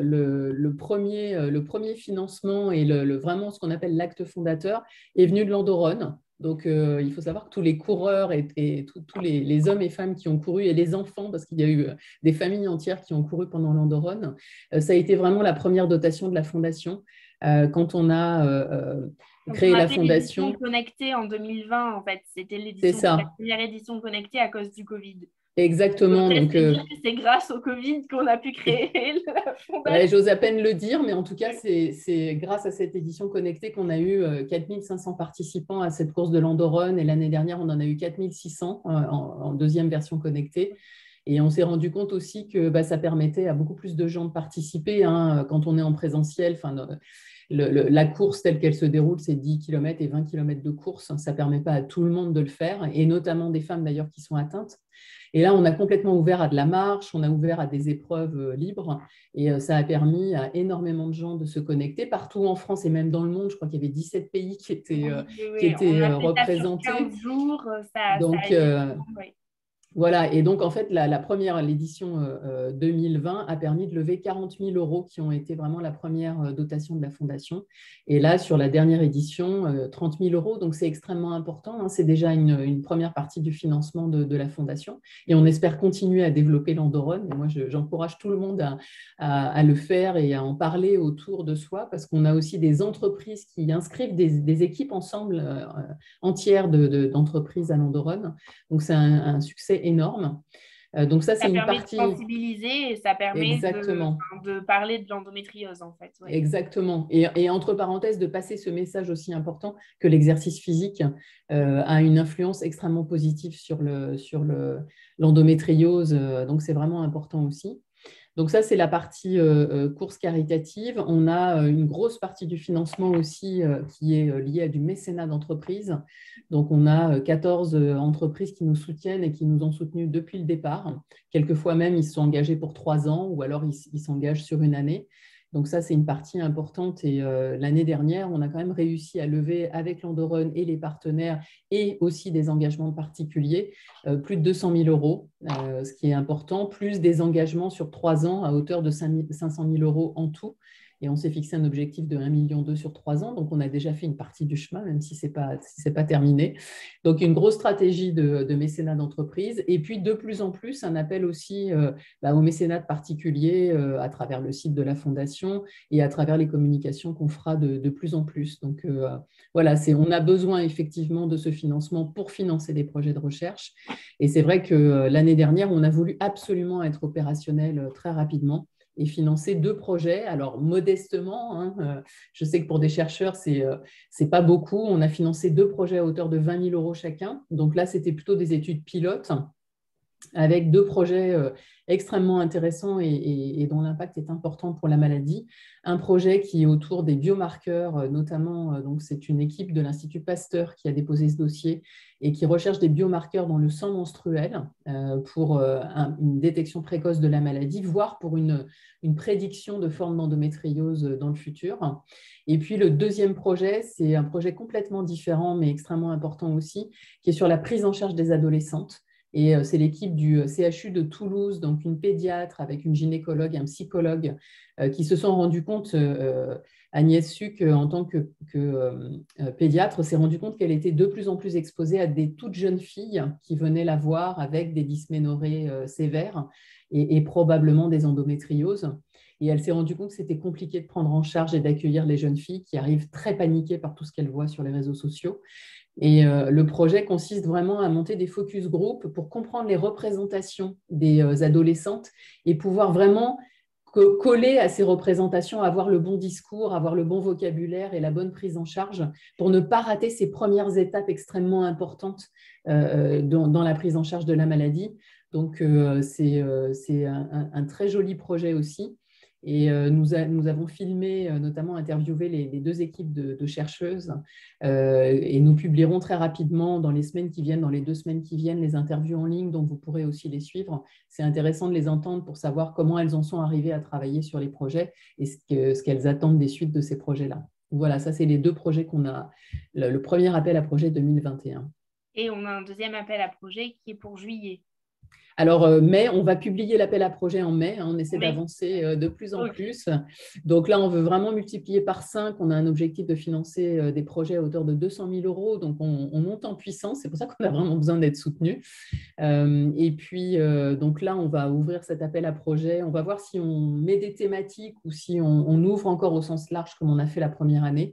S2: le premier financement et vraiment ce qu'on appelle l'acte fondateur est venu de Landoronne. Donc, il faut savoir que tous les coureurs et tous les hommes et femmes qui ont couru et les enfants, parce qu'il y a eu des familles entières qui ont couru pendant Landoronne, ça a été vraiment la première dotation de la fondation. Quand on a
S1: Quand on
S2: créé
S1: a
S2: la
S1: fait l'édition
S2: fondation,
S1: connectée en 2020, en fait, c'était
S2: c'est
S1: la
S2: ça,
S1: première édition connectée à cause du Covid.
S2: exactement.
S1: Après,
S2: Donc,
S1: c'est dire que c'est grâce au Covid qu'on a pu créer la
S2: ouais,
S1: fondation.
S2: j'ose à peine le dire, mais en tout cas, c'est grâce à cette édition connectée qu'on a eu 4500 participants à cette course de Landoronne. Et l'année dernière, on en a eu 4600 en deuxième version connectée. Et on s'est rendu compte aussi que ça permettait à beaucoup plus de gens de participer. Quand on est en présentiel, la course telle qu'elle se déroule, c'est 10 km et 20 km de course. Ça ne permet pas à tout le monde de le faire, et notamment des femmes d'ailleurs qui sont atteintes. Et là, on a complètement ouvert à de la marche, on a ouvert à des épreuves libres, et ça a permis à énormément de gens de se connecter partout en France et même dans le monde. Je crois qu'il y avait 17 pays qui étaient,
S1: Oui, oui,
S2: qui
S1: oui. On
S2: étaient
S1: a fait ça sur
S2: représentés.
S1: 15 jours. Ça a
S2: Donc,
S1: été... Oui.
S2: voilà, et donc en fait, l'édition 2020 a permis de lever 40 000 euros qui ont été vraiment la première dotation de la Fondation. Et là, sur la dernière édition, 30 000 euros, donc c'est extrêmement important. C'est déjà une première partie du financement de la Fondation. Et on espère continuer à développer Landoronne. Et moi, j'encourage tout le monde à le faire et à en parler autour de soi, parce qu'on a aussi des entreprises qui inscrivent des équipes ensemble entières d'entreprises à Landoronne. Donc, c'est un succès énorme. Donc ça, c'est
S1: Ça
S2: une
S1: permet de
S2: partie
S1: sensibiliser et ça permet
S2: exactement.
S1: de parler de l'endométriose, en fait. Ouais.
S2: Exactement. Et entre parenthèses, de passer ce message aussi important que l'exercice physique a une influence extrêmement positive sur l'endométriose. Donc, c'est vraiment important aussi. Donc ça, c'est la partie course caritative. On a une grosse partie du financement aussi qui est liée à du mécénat d'entreprise. Donc on a 14 entreprises qui nous soutiennent et qui nous ont soutenus depuis le départ. Quelquefois même, ils se sont engagés pour 3 ans ou alors ils s'engagent sur une année. Donc ça, c'est une partie importante. Et l'année dernière, on a quand même réussi à lever avec Landoronne et les partenaires et aussi des engagements particuliers, plus de 200 000 euros, ce qui est important, plus des engagements sur 3 ans à hauteur de 500 000 euros en tout. Et on s'est fixé un objectif de 1,2 million sur 3 ans. Donc, on a déjà fait une partie du chemin, même si ce n'est pas terminé. Donc, une grosse stratégie de mécénat d'entreprise. Et puis, de plus en plus, un appel aussi au mécénat de particuliers à travers le site de la Fondation et à travers les communications qu'on fera de plus en plus. Donc, voilà, on a besoin effectivement de ce financement pour financer des projets de recherche. Et c'est vrai que l'année dernière, on a voulu absolument être opérationnel très rapidement et financer 2 projets. Alors, modestement, je sais que pour des chercheurs, c'est pas beaucoup. On a financé 2 projets à hauteur de 20 000 euros chacun. Donc là, c'était plutôt des études pilotes avec 2 projets extrêmement intéressants et dont l'impact est important pour la maladie. Un projet qui est autour des biomarqueurs, notamment, donc c'est une équipe de l'Institut Pasteur qui a déposé ce dossier et qui recherche des biomarqueurs dans le sang menstruel pour une détection précoce de la maladie, voire pour une prédiction de forme d'endométriose dans le futur. Et puis le deuxième projet, c'est un projet complètement différent, mais extrêmement important aussi, qui est sur la prise en charge des adolescentes. Et c'est l'équipe du CHU de Toulouse, donc une pédiatre avec une gynécologue et un psychologue qui se sont rendus compte, Agnès Suc, en tant que pédiatre, s'est rendu compte qu'elle était de plus en plus exposée à des toutes jeunes filles qui venaient la voir avec des dysménorrhées sévères et probablement des endométrioses. Et elle s'est rendue compte que c'était compliqué de prendre en charge et d'accueillir les jeunes filles qui arrivent très paniquées par tout ce qu'elles voient sur les réseaux sociaux. Et le projet consiste vraiment à monter des focus group pour comprendre les représentations des adolescentes et pouvoir vraiment coller à ces représentations, avoir le bon discours, avoir le bon vocabulaire et la bonne prise en charge pour ne pas rater ces premières étapes extrêmement importantes dans la prise en charge de la maladie. Donc, c'est un très joli projet aussi. Et nous avons filmé, notamment interviewé les deux équipes de chercheuses et nous publierons très rapidement dans les semaines qui viennent, dans les 2 semaines qui viennent, les interviews en ligne, donc vous pourrez aussi les suivre. C'est intéressant de les entendre pour savoir comment elles en sont arrivées à travailler sur les projets et ce qu'elles attendent des suites de ces projets-là. Voilà, ça c'est les 2 projets qu'on a, le premier appel à projet 2021.
S1: Et on a un deuxième appel à projet qui est pour juillet.
S2: Alors, mai, on va publier l'appel à projet en mai. On essaie d'avancer de plus en plus. Donc là, on veut vraiment multiplier par 5. On a un objectif de financer des projets à hauteur de 200 000 €. Donc, on monte en puissance. C'est pour ça qu'on a vraiment besoin d'être soutenu. Et puis, donc là, on va ouvrir cet appel à projet. On va voir si on met des thématiques ou si on ouvre encore au sens large comme on a fait la première année.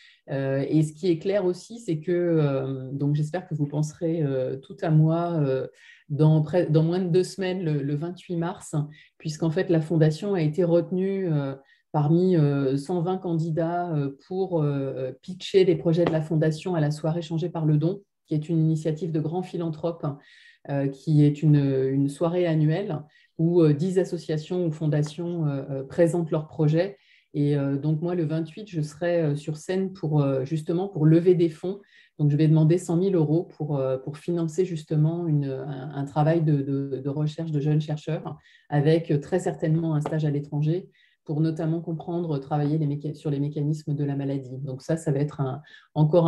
S2: Et ce qui est clair aussi, c'est que, donc j'espère que vous penserez tout à moi dans moins de 2 semaines, le 28 mars, puisqu'en fait, la Fondation a été retenue parmi 120 candidats pour pitcher les projets de la Fondation à la soirée Changée par le don, qui est une initiative de grands philanthropes, qui est une soirée annuelle où 10 associations ou fondations présentent leurs projets. Et donc, moi, le 28, je serai sur scène justement pour lever des fonds. Donc, je vais demander 100 000 € pour financer justement un travail de recherche de jeunes chercheurs avec très certainement un stage à l'étranger pour notamment comprendre, travailler sur les mécanismes de la maladie. Donc, ça va être encore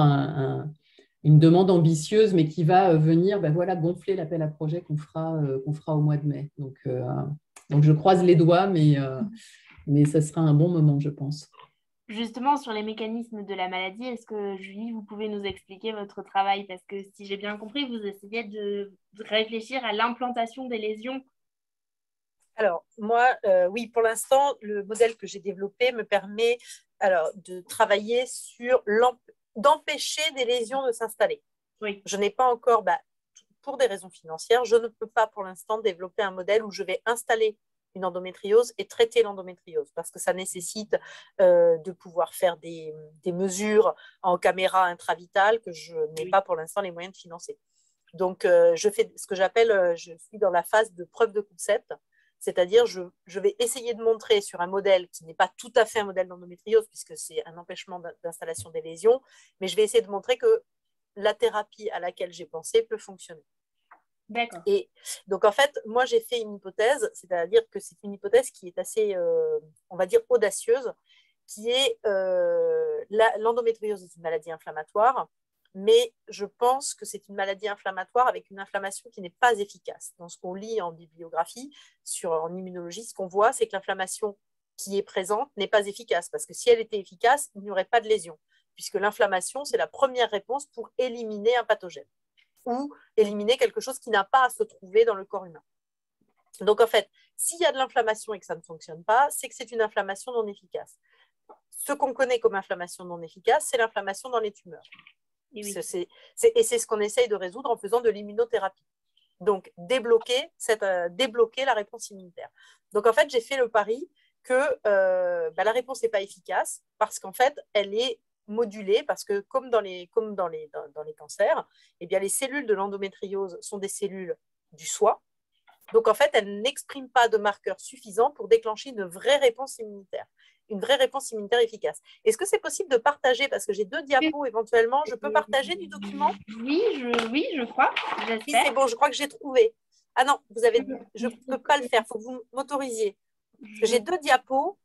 S2: une demande ambitieuse, mais qui va venir gonfler l'appel à projet qu'on fera au mois de mai. Donc je croise les doigts, mais ça sera un bon moment, je pense.
S1: Justement, sur les mécanismes de la maladie, est-ce que, Julie, vous pouvez nous expliquer votre travail? Parce que si j'ai bien compris, vous essayez de réfléchir à l'implantation des lésions.
S3: Alors, moi, oui, pour l'instant, le modèle que j'ai développé me permet de travailler sur d'empêcher des lésions de s'installer.
S1: Oui.
S3: Je n'ai pas encore, pour des raisons financières, je ne peux pas pour l'instant développer un modèle où je vais installer une endométriose et traiter l'endométriose parce que ça nécessite de pouvoir faire des mesures en caméra intravitale que je n'ai pas pour l'instant les moyens de financer. Donc, je fais ce que j'appelle, je suis dans la phase de preuve de concept, c'est-à-dire je vais essayer de montrer sur un modèle qui n'est pas tout à fait un modèle d'endométriose puisque c'est un empêchement d'installation des lésions, mais je vais essayer de montrer que la thérapie à laquelle j'ai pensé peut fonctionner.
S1: D'accord.
S3: Et donc, en fait, moi, j'ai fait une hypothèse, c'est-à-dire que c'est une hypothèse qui est assez, on va dire, audacieuse, qui est l'endométriose est une maladie inflammatoire, mais je pense que c'est une maladie inflammatoire avec une inflammation qui n'est pas efficace. Dans ce qu'on lit en bibliographie, en immunologie, ce qu'on voit, c'est que l'inflammation qui est présente n'est pas efficace, parce que si elle était efficace, il n'y aurait pas de lésion, puisque l'inflammation, c'est la première réponse pour éliminer un pathogène ou éliminer quelque chose qui n'a pas à se trouver dans le corps humain. Donc, en fait, s'il y a de l'inflammation et que ça ne fonctionne pas, c'est que c'est une inflammation non efficace. Ce qu'on connaît comme inflammation non efficace, c'est l'inflammation dans les tumeurs. Et oui. C'est ce qu'on essaye de résoudre en faisant de l'immunothérapie. Donc, débloquer la réponse immunitaire. Donc, en fait, j'ai fait le pari que la réponse n'est pas efficace parce qu'en fait, elle est modulée parce que comme dans les cancers, eh bien, les cellules de l'endométriose sont des cellules du soi. Donc, en fait, elles n'expriment pas de marqueurs suffisants pour déclencher une vraie réponse immunitaire efficace. Est-ce que c'est possible de partager, parce que j'ai 2 diapos éventuellement, je peux partager du document?
S1: Oui, je crois.
S3: Oui, c'est bon, je crois que j'ai trouvé. Ah non, je ne peux pas le faire, il faut que vous m'autorisiez. Parce que j'ai 2 diapos.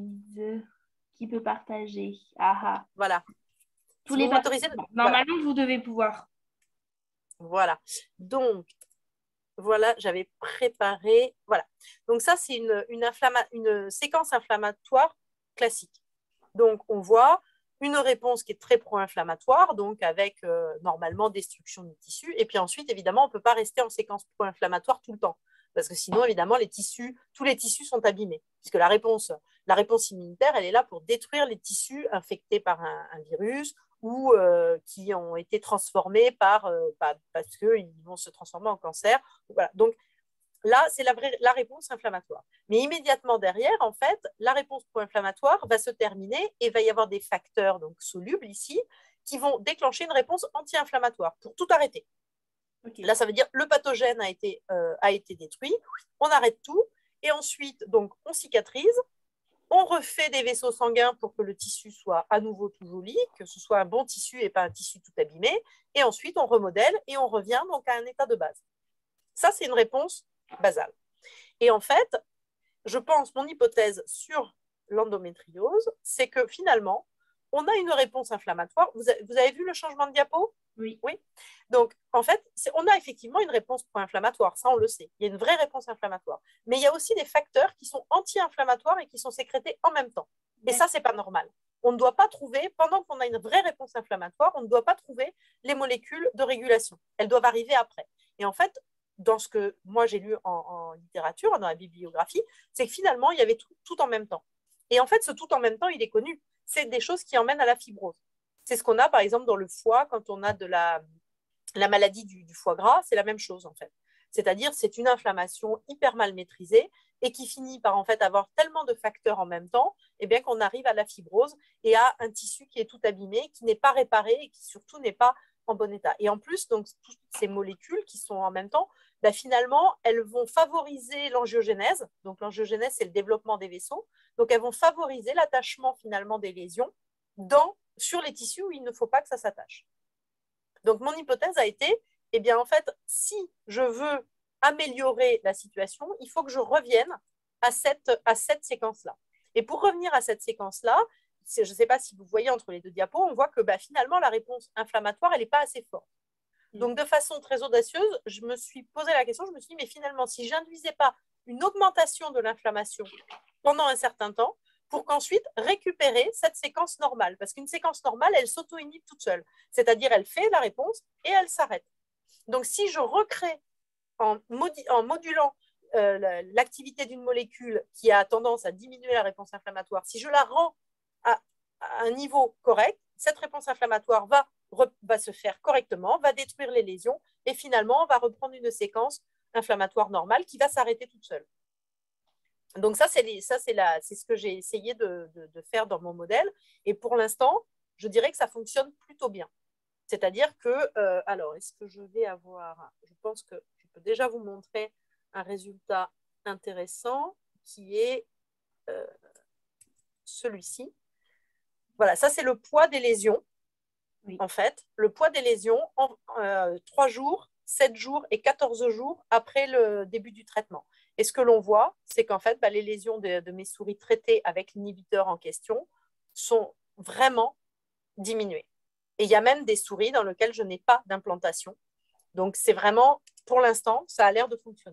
S1: Qui peut partager? Ah.
S3: Voilà.
S1: Tous les normalement, voilà. Vous devez pouvoir.
S3: Voilà. Donc, voilà, j'avais préparé. Voilà. Donc, ça, c'est une séquence inflammatoire classique. Donc, on voit une réponse qui est très pro-inflammatoire, donc avec normalement destruction du tissu. Et puis ensuite, évidemment, on ne peut pas rester en séquence pro-inflammatoire tout le temps. Parce que sinon, évidemment, tous les tissus sont abîmés. Puisque la réponse immunitaire, elle est là pour détruire les tissus infectés par un virus ou qui ont été transformés parce qu'ils vont se transformer en cancer. Voilà. Donc là, c'est la réponse inflammatoire. Mais immédiatement derrière, en fait, la réponse pro-inflammatoire va se terminer et il va y avoir des facteurs donc, solubles ici qui vont déclencher une réponse anti-inflammatoire pour tout arrêter. Okay. Là, ça veut dire le pathogène a été détruit, on arrête tout et ensuite, donc, on cicatrise On refait des vaisseaux sanguins pour que le tissu soit à nouveau tout joli, que ce soit un bon tissu et pas un tissu tout abîmé. Et ensuite, on remodèle et on revient donc à un état de base. Ça, c'est une réponse basale. Et en fait, je pense, mon hypothèse sur l'endométriose, c'est que finalement, on a une réponse inflammatoire. Vous avez vu le changement de diapo?
S1: Oui.
S3: Oui. Donc, en fait, on a effectivement une réponse pro-inflammatoire, ça on le sait. Il y a une vraie réponse inflammatoire. Mais il y a aussi des facteurs qui sont anti-inflammatoires et qui sont sécrétés en même temps. Et ça, c'est pas normal. On ne doit pas trouver, pendant qu'on a une vraie réponse inflammatoire, on ne doit pas trouver les molécules de régulation. Elles doivent arriver après. Et en fait, dans ce que moi j'ai lu en littérature, dans la bibliographie, c'est que finalement, il y avait tout en même temps. Et en fait, ce tout en même temps, il est connu. C'est des choses qui emmènent à la fibrose. C'est ce qu'on a, par exemple, dans le foie, quand on a de la maladie du foie gras, c'est la même chose, en fait. C'est-à-dire, c'est une inflammation hyper mal maîtrisée et qui finit par, en fait, avoir tellement de facteurs en même temps, eh bien, qu'on arrive à la fibrose et à un tissu qui est tout abîmé, qui n'est pas réparé et qui, surtout, n'est pas en bon état. Et en plus, donc, toutes ces molécules qui sont en même temps, ben, finalement, elles vont favoriser l'angiogénèse. Donc, l'angiogénèse, c'est le développement des vaisseaux. Donc, elles vont favoriser l'attachement, finalement, des lésions sur les tissus où il ne faut pas que ça s'attache. Donc, mon hypothèse a été, eh bien, en fait, si je veux améliorer la situation, il faut que je revienne à cette séquence-là. Et pour revenir à cette séquence-là, je ne sais pas si vous voyez entre les deux diapos, on voit que finalement, la réponse inflammatoire, elle n'est pas assez forte. Donc, de façon très audacieuse, je me suis posé la question, je me suis dit, mais finalement, si je n'induisais pas une augmentation de l'inflammation pendant un certain temps, pour qu'ensuite récupérer cette séquence normale. Parce qu'une séquence normale, elle s'auto-inhibe toute seule. C'est-à-dire, elle fait la réponse et elle s'arrête. Donc, si je recrée en modulant l'activité d'une molécule qui a tendance à diminuer la réponse inflammatoire, si je la rends à un niveau correct, cette réponse inflammatoire va se faire correctement, va détruire les lésions et finalement, on va reprendre une séquence inflammatoire normale qui va s'arrêter toute seule. Donc ça, c'est ce que j'ai essayé de faire dans mon modèle. Et pour l'instant, je dirais que ça fonctionne plutôt bien. C'est-à-dire que, alors, est-ce que je vais avoir, je pense que je peux déjà vous montrer un résultat intéressant qui est celui-ci. Voilà, ça c'est le poids des lésions. Oui. En fait, le poids des lésions en 3 jours, 7 jours et 14 jours après le début du traitement. Et ce que l'on voit, c'est qu'en fait, les lésions de mes souris traitées avec l'inhibiteur en question sont vraiment diminuées. Et il y a même des souris dans lesquelles je n'ai pas d'implantation. Donc, c'est vraiment, pour l'instant, ça a l'air de fonctionner.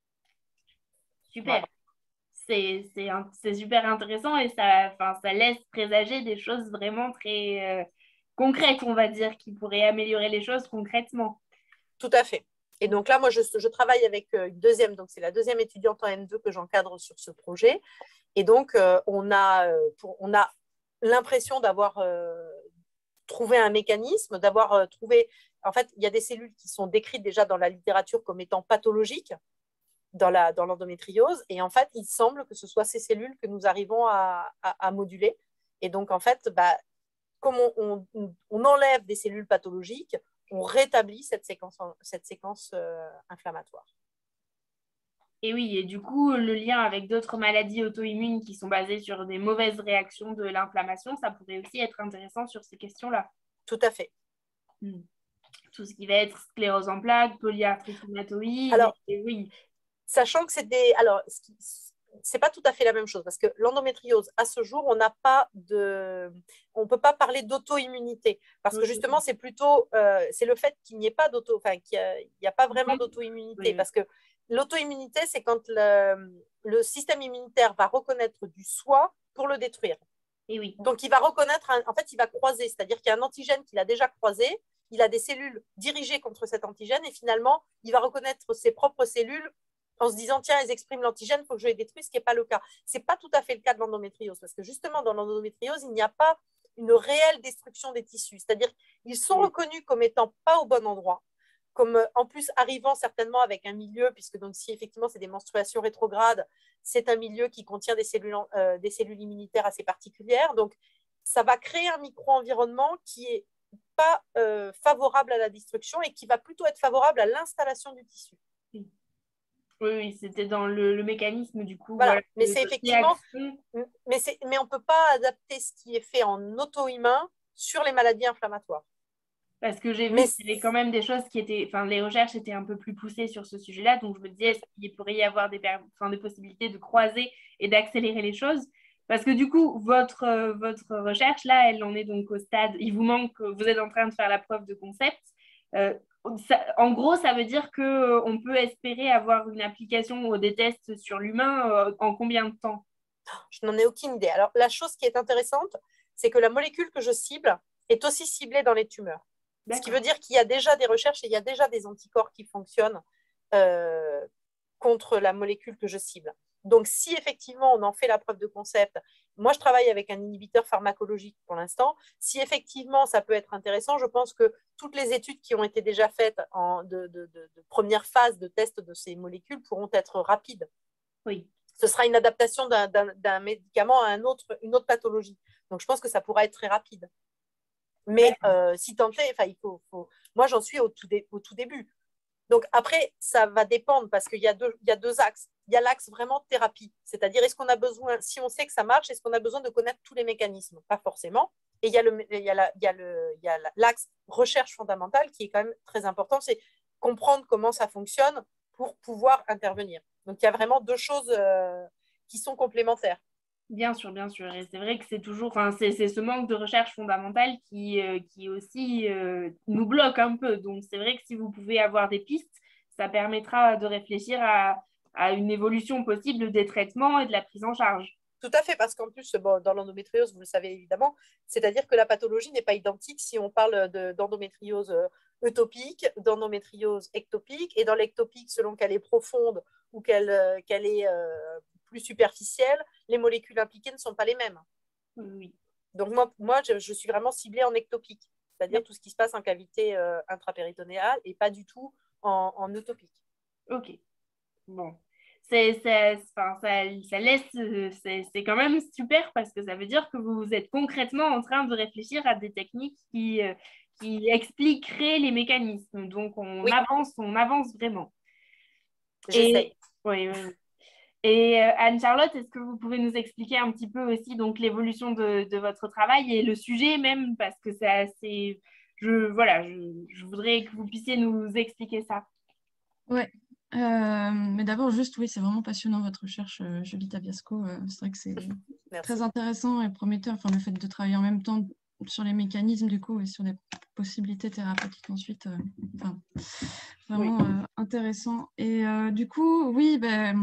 S1: Super. Voilà. C'est super intéressant et ça laisse présager des choses vraiment très concrètes, on va dire, qui pourraient améliorer les choses concrètement.
S3: Tout à fait. Et donc là, moi, je travaille avec une deuxième, donc c'est la deuxième étudiante en M2 que j'encadre sur ce projet. Et donc, on a l'impression d'avoir trouvé un mécanisme, d'avoir trouvé… En fait, il y a des cellules qui sont décrites déjà dans la littérature comme étant pathologiques dans l'endométriose. Et en fait, il semble que ce soit ces cellules que nous arrivons à moduler. Et donc, en fait, comme on enlève des cellules pathologiques, on rétablit cette séquence inflammatoire.
S1: Et oui, et du coup, le lien avec d'autres maladies auto-immunes qui sont basées sur des mauvaises réactions de l'inflammation, ça pourrait aussi être intéressant sur ces questions-là.
S3: Tout à fait.
S1: Tout ce qui va être sclérose en plaques, polyarthrite rhumatoïde.
S3: Alors,
S1: oui.
S3: Sachant que c'est pas tout à fait la même chose parce que l'endométriose, à ce jour, on ne peut pas parler d'auto-immunité parce que justement, c'est plutôt c'est le fait qu'il n'y ait pas qu'il n'y a pas vraiment d'auto-immunité parce que l'auto-immunité, c'est quand le système immunitaire va reconnaître du soi pour le détruire.
S1: Et oui.
S3: Donc, il va reconnaître, en fait, il va croiser, c'est-à-dire qu'il y a un antigène qu'il a déjà croisé, il a des cellules dirigées contre cet antigène et finalement, il va reconnaître ses propres cellules en se disant, tiens, elles expriment l'antigène, il faut que je les détruise, ce qui n'est pas le cas. Ce n'est pas tout à fait le cas de l'endométriose, parce que justement, dans l'endométriose, il n'y a pas une réelle destruction des tissus. C'est-à-dire qu'ils sont reconnus comme étant pas au bon endroit, comme en plus arrivant certainement avec un milieu, puisque donc, si effectivement c'est des menstruations rétrogrades, c'est un milieu qui contient des cellules immunitaires assez particulières. Donc, ça va créer un micro-environnement qui n'est pas favorable à la destruction et qui va plutôt être favorable à l'installation du tissu.
S1: Oui, c'était dans le mécanisme du coup.
S3: Voilà,
S1: Voilà,
S3: mais c'est effectivement,
S1: réaction.
S3: mais on ne peut pas adapter ce qui est fait en auto-humain sur les maladies inflammatoires.
S1: Parce que j'ai vu
S3: Mais
S1: qu'il y avait quand même des choses qui étaient, enfin, les recherches étaient un peu plus poussées sur ce sujet-là, donc je me disais, est-ce qu'il pourrait y avoir des possibilités de croiser et d'accélérer les choses? Parce que du coup, votre recherche, là, elle en est donc au stade, il vous manque, vous êtes en train de faire la preuve de concept. Euh, En gros, ça veut dire que on peut espérer avoir une application ou des tests sur l'humain en combien de temps?
S3: je n'en ai aucune idée. Alors, la chose qui est intéressante, c'est que la molécule que je cible est aussi ciblée dans les tumeurs. Ce qui veut dire qu'il y a déjà des recherches et il y a déjà des anticorps qui fonctionnent contre la molécule que je cible. Donc, si effectivement on en fait la preuve de concept, moi je travaille avec un inhibiteur pharmacologique pour l'instant. Si effectivement ça peut être intéressant, je pense que toutes les études qui ont été déjà faites de première phase de test de ces molécules pourront être rapides.
S1: Oui.
S3: Ce sera une adaptation d'un médicament à une autre pathologie. Donc, je pense que ça pourra être très rapide. Mais si tant est, moi, j'en suis au tout début. Donc, après, ça va dépendre parce qu'il y a deux axes. Il y a l'axe vraiment thérapie, c'est-à-dire est-ce qu'on a besoin, si on sait que ça marche, est-ce qu'on a besoin de connaître tous les mécanismes? Pas forcément. Et il y a l'axe recherche fondamentale qui est quand même très important, c'est comprendre comment ça fonctionne pour pouvoir intervenir. Donc, il y a vraiment deux choses qui sont complémentaires.
S1: Bien sûr, bien sûr. Et c'est vrai que c'est toujours, enfin, c'est ce manque de recherche fondamentale qui aussi nous bloque un peu. Donc, c'est vrai que si vous pouvez avoir des pistes, ça permettra de réfléchir à une évolution possible des traitements et de la prise en charge.
S3: Tout à fait, parce qu'en plus, bon, dans l'endométriose, vous le savez évidemment, c'est-à-dire que la pathologie n'est pas identique si on parle d'endométriose eutopique, d'endométriose ectopique, et dans l'ectopique, selon qu'elle est profonde ou qu'elle est plus superficielle, les molécules impliquées ne sont pas les mêmes.
S1: Oui.
S3: Donc moi je suis vraiment ciblée en ectopique, c'est-à-dire tout ce qui se passe en cavité intrapéritonéale et pas du tout en eutopique.
S1: Ok. Bon. Enfin, ça laisse, c'est quand même super parce que ça veut dire que vous êtes concrètement en train de réfléchir à des techniques qui expliqueraient les mécanismes. Donc,
S3: Oui,
S1: on avance vraiment.
S3: j'essaye.
S1: Oui, oui, oui. Et Anne-Charlotte, est-ce que vous pouvez nous expliquer un petit peu aussi donc l'évolution de votre travail et le sujet même parce que c'est assez, je voudrais que vous puissiez nous expliquer ça.
S4: Ouais. Mais d'abord, juste, oui, c'est vraiment passionnant votre recherche, Julie Tabiasco. C'est vrai que c'est
S3: Merci.
S4: très intéressant et prometteur. Enfin, le fait de travailler en même temps sur les mécanismes du coup et sur des possibilités thérapeutiques ensuite, enfin, vraiment intéressant. Et du coup, oui,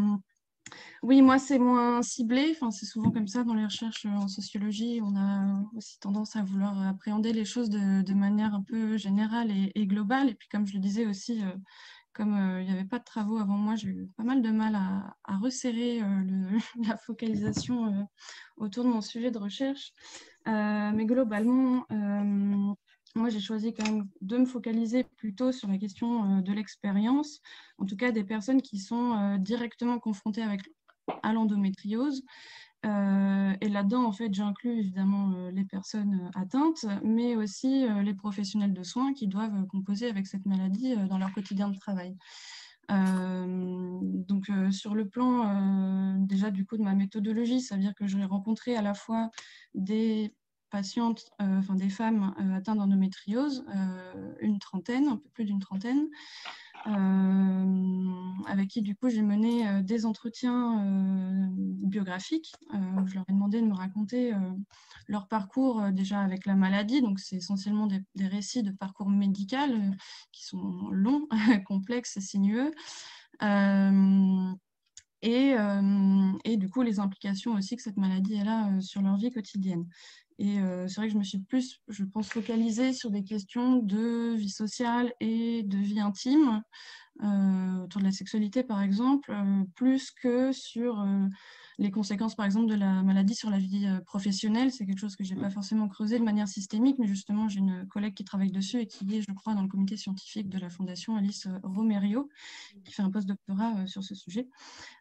S4: oui, moi, c'est moins ciblé. Enfin, c'est souvent comme ça dans les recherches en sociologie. On a aussi tendance à vouloir appréhender les choses de manière un peu générale et globale. Et puis, comme je le disais aussi, comme il n'y avait pas de travaux avant moi, j'ai eu pas mal de mal à resserrer la focalisation autour de mon sujet de recherche. Mais globalement, moi, j'ai choisi quand même de me focaliser plutôt sur la question de l'expérience, en tout cas des personnes qui sont directement confrontées à l'endométriose. Et là-dedans, en fait, j'inclus évidemment les personnes atteintes, mais aussi les professionnels de soins qui doivent composer avec cette maladie dans leur quotidien de travail. Donc, sur le plan déjà du coup de ma méthodologie, ça veut dire que je vais rencontrer à la fois des patientes, enfin des femmes atteintes d'endométriose, une trentaine, un peu plus d'une trentaine, avec qui du coup j'ai mené des entretiens biographiques. Je leur ai demandé de me raconter leur parcours déjà avec la maladie, donc c'est essentiellement des récits de parcours médical qui sont longs, complexes et sinueux. Et du coup, les implications aussi que cette maladie elle a sur leur vie quotidienne. Et c'est vrai que je me suis plus, je pense, focalisée sur des questions de vie sociale et de vie intime, autour de la sexualité par exemple, plus que sur les conséquences par exemple de la maladie sur la vie professionnelle. C'est quelque chose que je n'ai pas forcément creusé de manière systémique, mais justement j'ai une collègue qui travaille dessus et qui est, je crois, dans le comité scientifique de la Fondation Alice Romério, qui fait un post-doctorat sur ce sujet.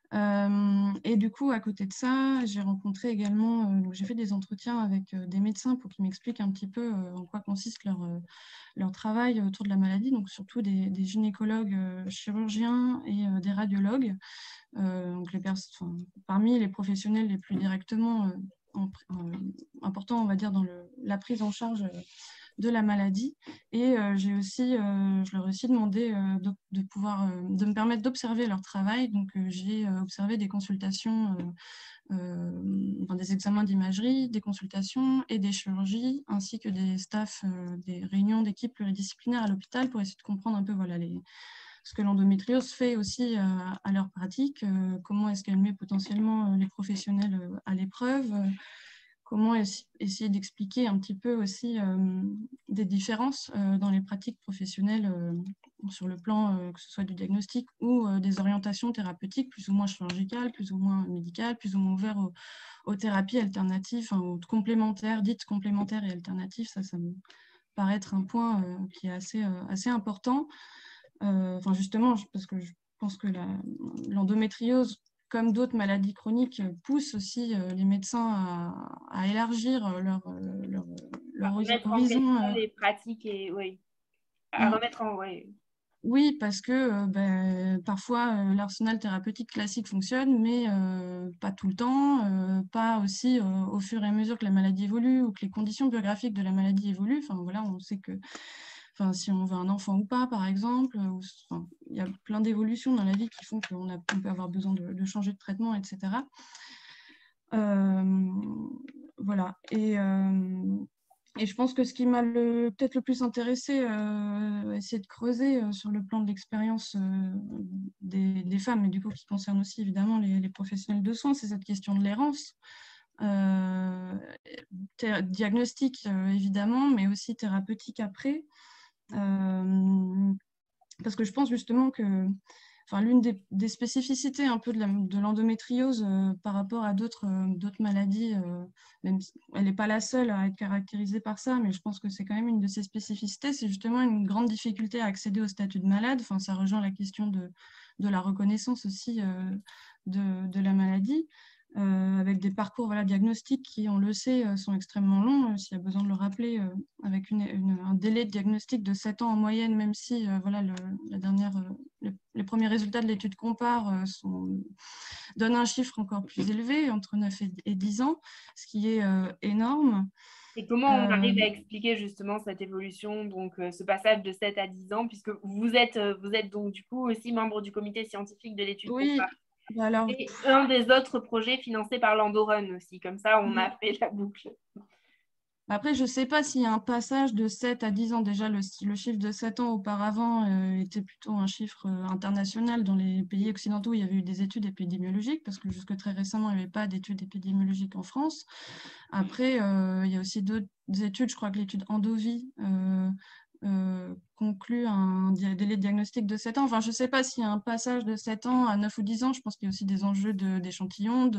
S4: Et du coup, à côté de ça, j'ai rencontré également, j'ai fait des entretiens avec des médecins pour qu'ils m'expliquent un petit peu en quoi consiste leur travail autour de la maladie, donc surtout des gynécologues chirurgiens et des radiologues. Donc parmi les professionnels les plus directement importants, on va dire, dans la prise en charge de la maladie. Et je leur ai aussi demandé de me permettre d'observer leur travail. Donc, j'ai observé des consultations, des examens d'imagerie, des consultations et des chirurgies, ainsi que des staffs, des réunions d'équipe pluridisciplinaires à l'hôpital pour essayer de comprendre un peu ce que l'endométriose fait aussi à leur pratique, comment est-ce qu'elle met potentiellement les professionnels à l'épreuve, comment essayer d'expliquer un petit peu aussi des différences dans les pratiques professionnelles sur le plan que ce soit du diagnostic ou des orientations thérapeutiques plus ou moins chirurgicales, plus ou moins médicales, plus ou moins ouvertes aux thérapies alternatives, aux complémentaires, dites complémentaires et alternatives. Ça me paraît être un point qui est assez important. Justement, parce que je pense que l'endométriose, comme d'autres maladies chroniques, pousse aussi les médecins à élargir leur horizon.
S1: Les pratiques et oui, à remettre en
S4: Oui, parce que parfois l'arsenal thérapeutique classique fonctionne, mais pas tout le temps, pas aussi au fur et à mesure que la maladie évolue ou que les conditions biographiques de la maladie évoluent. Enfin, voilà, on sait que si on veut un enfant ou pas, par exemple, il y a plein d'évolutions dans la vie qui font qu'on peut avoir besoin de changer de traitement, etc. Voilà. Et je pense que ce qui m'a peut-être le plus intéressé, essayer de creuser sur le plan de l'expérience des femmes, et du coup qui concerne aussi évidemment les professionnels de soins, c'est cette question de l'errance. Diagnostic évidemment, mais aussi thérapeutique après. Parce que je pense justement que l'une des spécificités un peu de l'endométriose par rapport à d'autres maladies, même si elle n'est pas la seule à être caractérisée par ça, mais je pense que c'est quand même une de ses spécificités, c'est justement une grande difficulté à accéder au statut de malade. Ça rejoint la question de la reconnaissance aussi de la maladie. Avec des parcours diagnostiques qui, on le sait, sont extrêmement longs, s'il y a besoin de le rappeler, avec un délai de diagnostic de 7 ans en moyenne, même si les premiers résultats de l'étude COMPARE donnent un chiffre encore plus élevé, entre 9 et 10 ans, ce qui est énorme.
S1: Et comment on arrive à expliquer justement cette évolution, donc ce passage de 7 à 10 ans, puisque vous êtes donc du coup aussi membre du comité scientifique de l'étude COMPARE. Et un des autres projets financés par l'Andorun aussi, comme ça on a fait la boucle.
S4: Après, je ne sais pas s'il y a un passage de 7 à 10 ans. Déjà, le chiffre de 7 ans auparavant était plutôt un chiffre international dans les pays occidentaux où il y avait eu des études épidémiologiques, parce que jusque très récemment, il n'y avait pas d'études épidémiologiques en France. Après, il y a aussi d'autres études, je crois que l'étude Endovi conclut un délai de diagnostic de 7 ans. Je ne sais pas s'il y a un passage de 7 ans à 9 ou 10 ans. Je pense qu'il y a aussi des enjeux d'échantillons,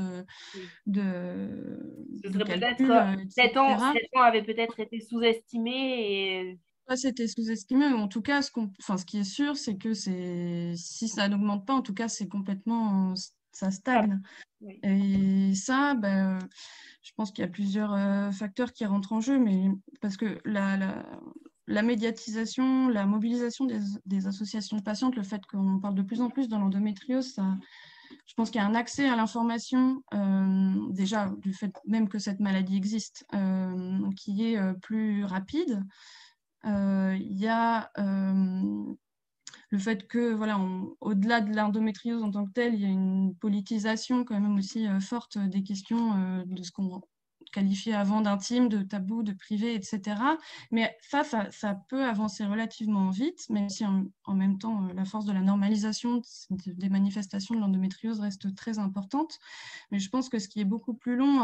S1: peut-être 7 ans avait peut-être été sous-estimé et...
S4: C'était sous-estimé, mais en tout cas, ce qui est sûr, c'est que si ça n'augmente pas, en tout cas, c'est complètement, ça stagne. Oui. Et ça, je pense qu'il y a plusieurs facteurs qui rentrent en jeu, mais parce que la médiatisation, la mobilisation des associations de patientes, le fait qu'on parle de plus en plus dans l'endométriose, je pense qu'il y a un accès à l'information, déjà du fait même que cette maladie existe, qui est plus rapide. Il y a le fait que, au-delà de l'endométriose en tant que telle, il y a une politisation quand même aussi forte des questions de ce qu'on qualifiait avant d'intime, de tabou, de privé, etc. Mais ça peut avancer relativement vite, même si en même temps, la force de la normalisation des manifestations de l'endométriose reste très importante. Mais je pense que ce qui est beaucoup plus long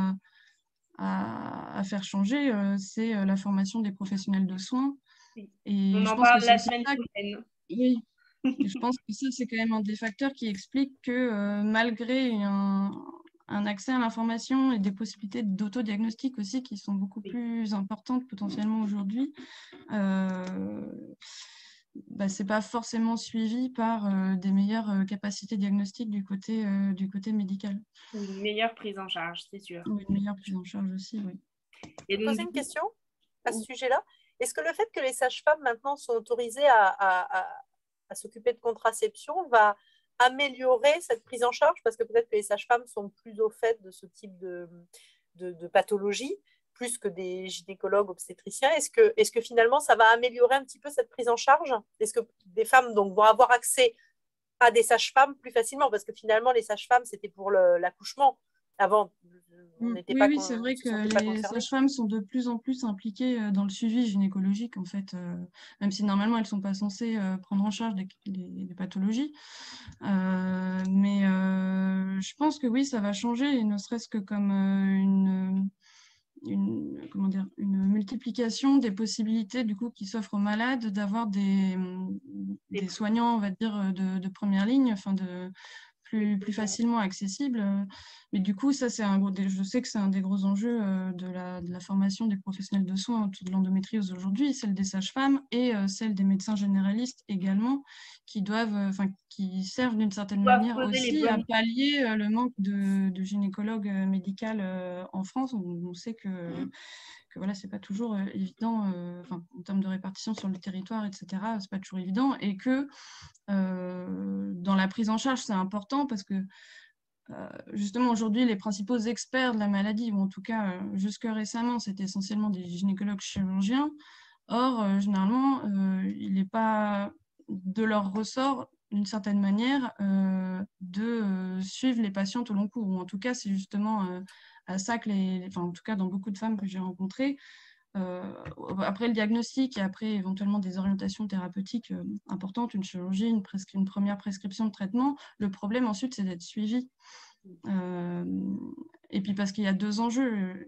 S4: à faire changer, c'est la formation des professionnels de soins.
S1: Oui. Et on en parle la semaine prochaine.
S4: Oui, et je pense que ça, c'est quand même un des facteurs qui explique que malgré un accès à l'information et des possibilités d'autodiagnostic aussi qui sont beaucoup plus importantes potentiellement aujourd'hui, c'est pas forcément suivi par des meilleures capacités diagnostiques du côté médical.
S1: Une meilleure prise en charge, c'est sûr.
S4: Ou une meilleure prise en charge aussi, oui.
S3: Je peux poser une question à ce sujet-là. Est-ce que le fait que les sages-femmes maintenant sont autorisées à s'occuper de contraception va améliorer cette prise en charge? Parce que peut-être que les sages-femmes sont plus au fait de ce type de pathologie, plus que des gynécologues obstétriciens. Est-ce que finalement, ça va améliorer un petit peu cette prise en charge? Est-ce que des femmes donc, vont avoir accès à des sages-femmes plus facilement? Parce que finalement, les sages-femmes, c'était pour l'accouchement. Avant, on n'était pas.
S4: Oui, c'est vrai que les sages-femmes sont de plus en plus impliquées dans le suivi gynécologique, en fait, même si normalement, elles ne sont pas censées prendre en charge des pathologies. Mais je pense que oui, ça va changer, et ne serait-ce que comme une multiplication des possibilités du coup qui s'offrent aux malades d'avoir des soignants, on va dire, de première ligne, enfin plus facilement accessibles. Mais du coup, ça, je sais que c'est un des gros enjeux de la formation des professionnels de soins autour de l'endométriose aujourd'hui, celle des sages-femmes et celle des médecins généralistes également, qui servent d'une certaine manière aussi à pallier le manque de gynécologues médicales en France. On sait que voilà, c'est pas toujours évident, en termes de répartition sur le territoire, etc., c'est pas toujours évident, et que dans la prise en charge, c'est important parce que justement aujourd'hui, les principaux experts de la maladie, ou en tout cas jusque récemment, c'était essentiellement des gynécologues chirurgiens. Or, généralement, il n'est pas de leur ressort, d'une certaine manière, de suivre les patientes au long cours, ou en tout cas, c'est justement à ça que en tout cas dans beaucoup de femmes que j'ai rencontrées, après le diagnostic et après éventuellement des orientations thérapeutiques importantes, une chirurgie, une première prescription de traitement, le problème ensuite c'est d'être suivi. Et puis parce qu'il y a deux enjeux.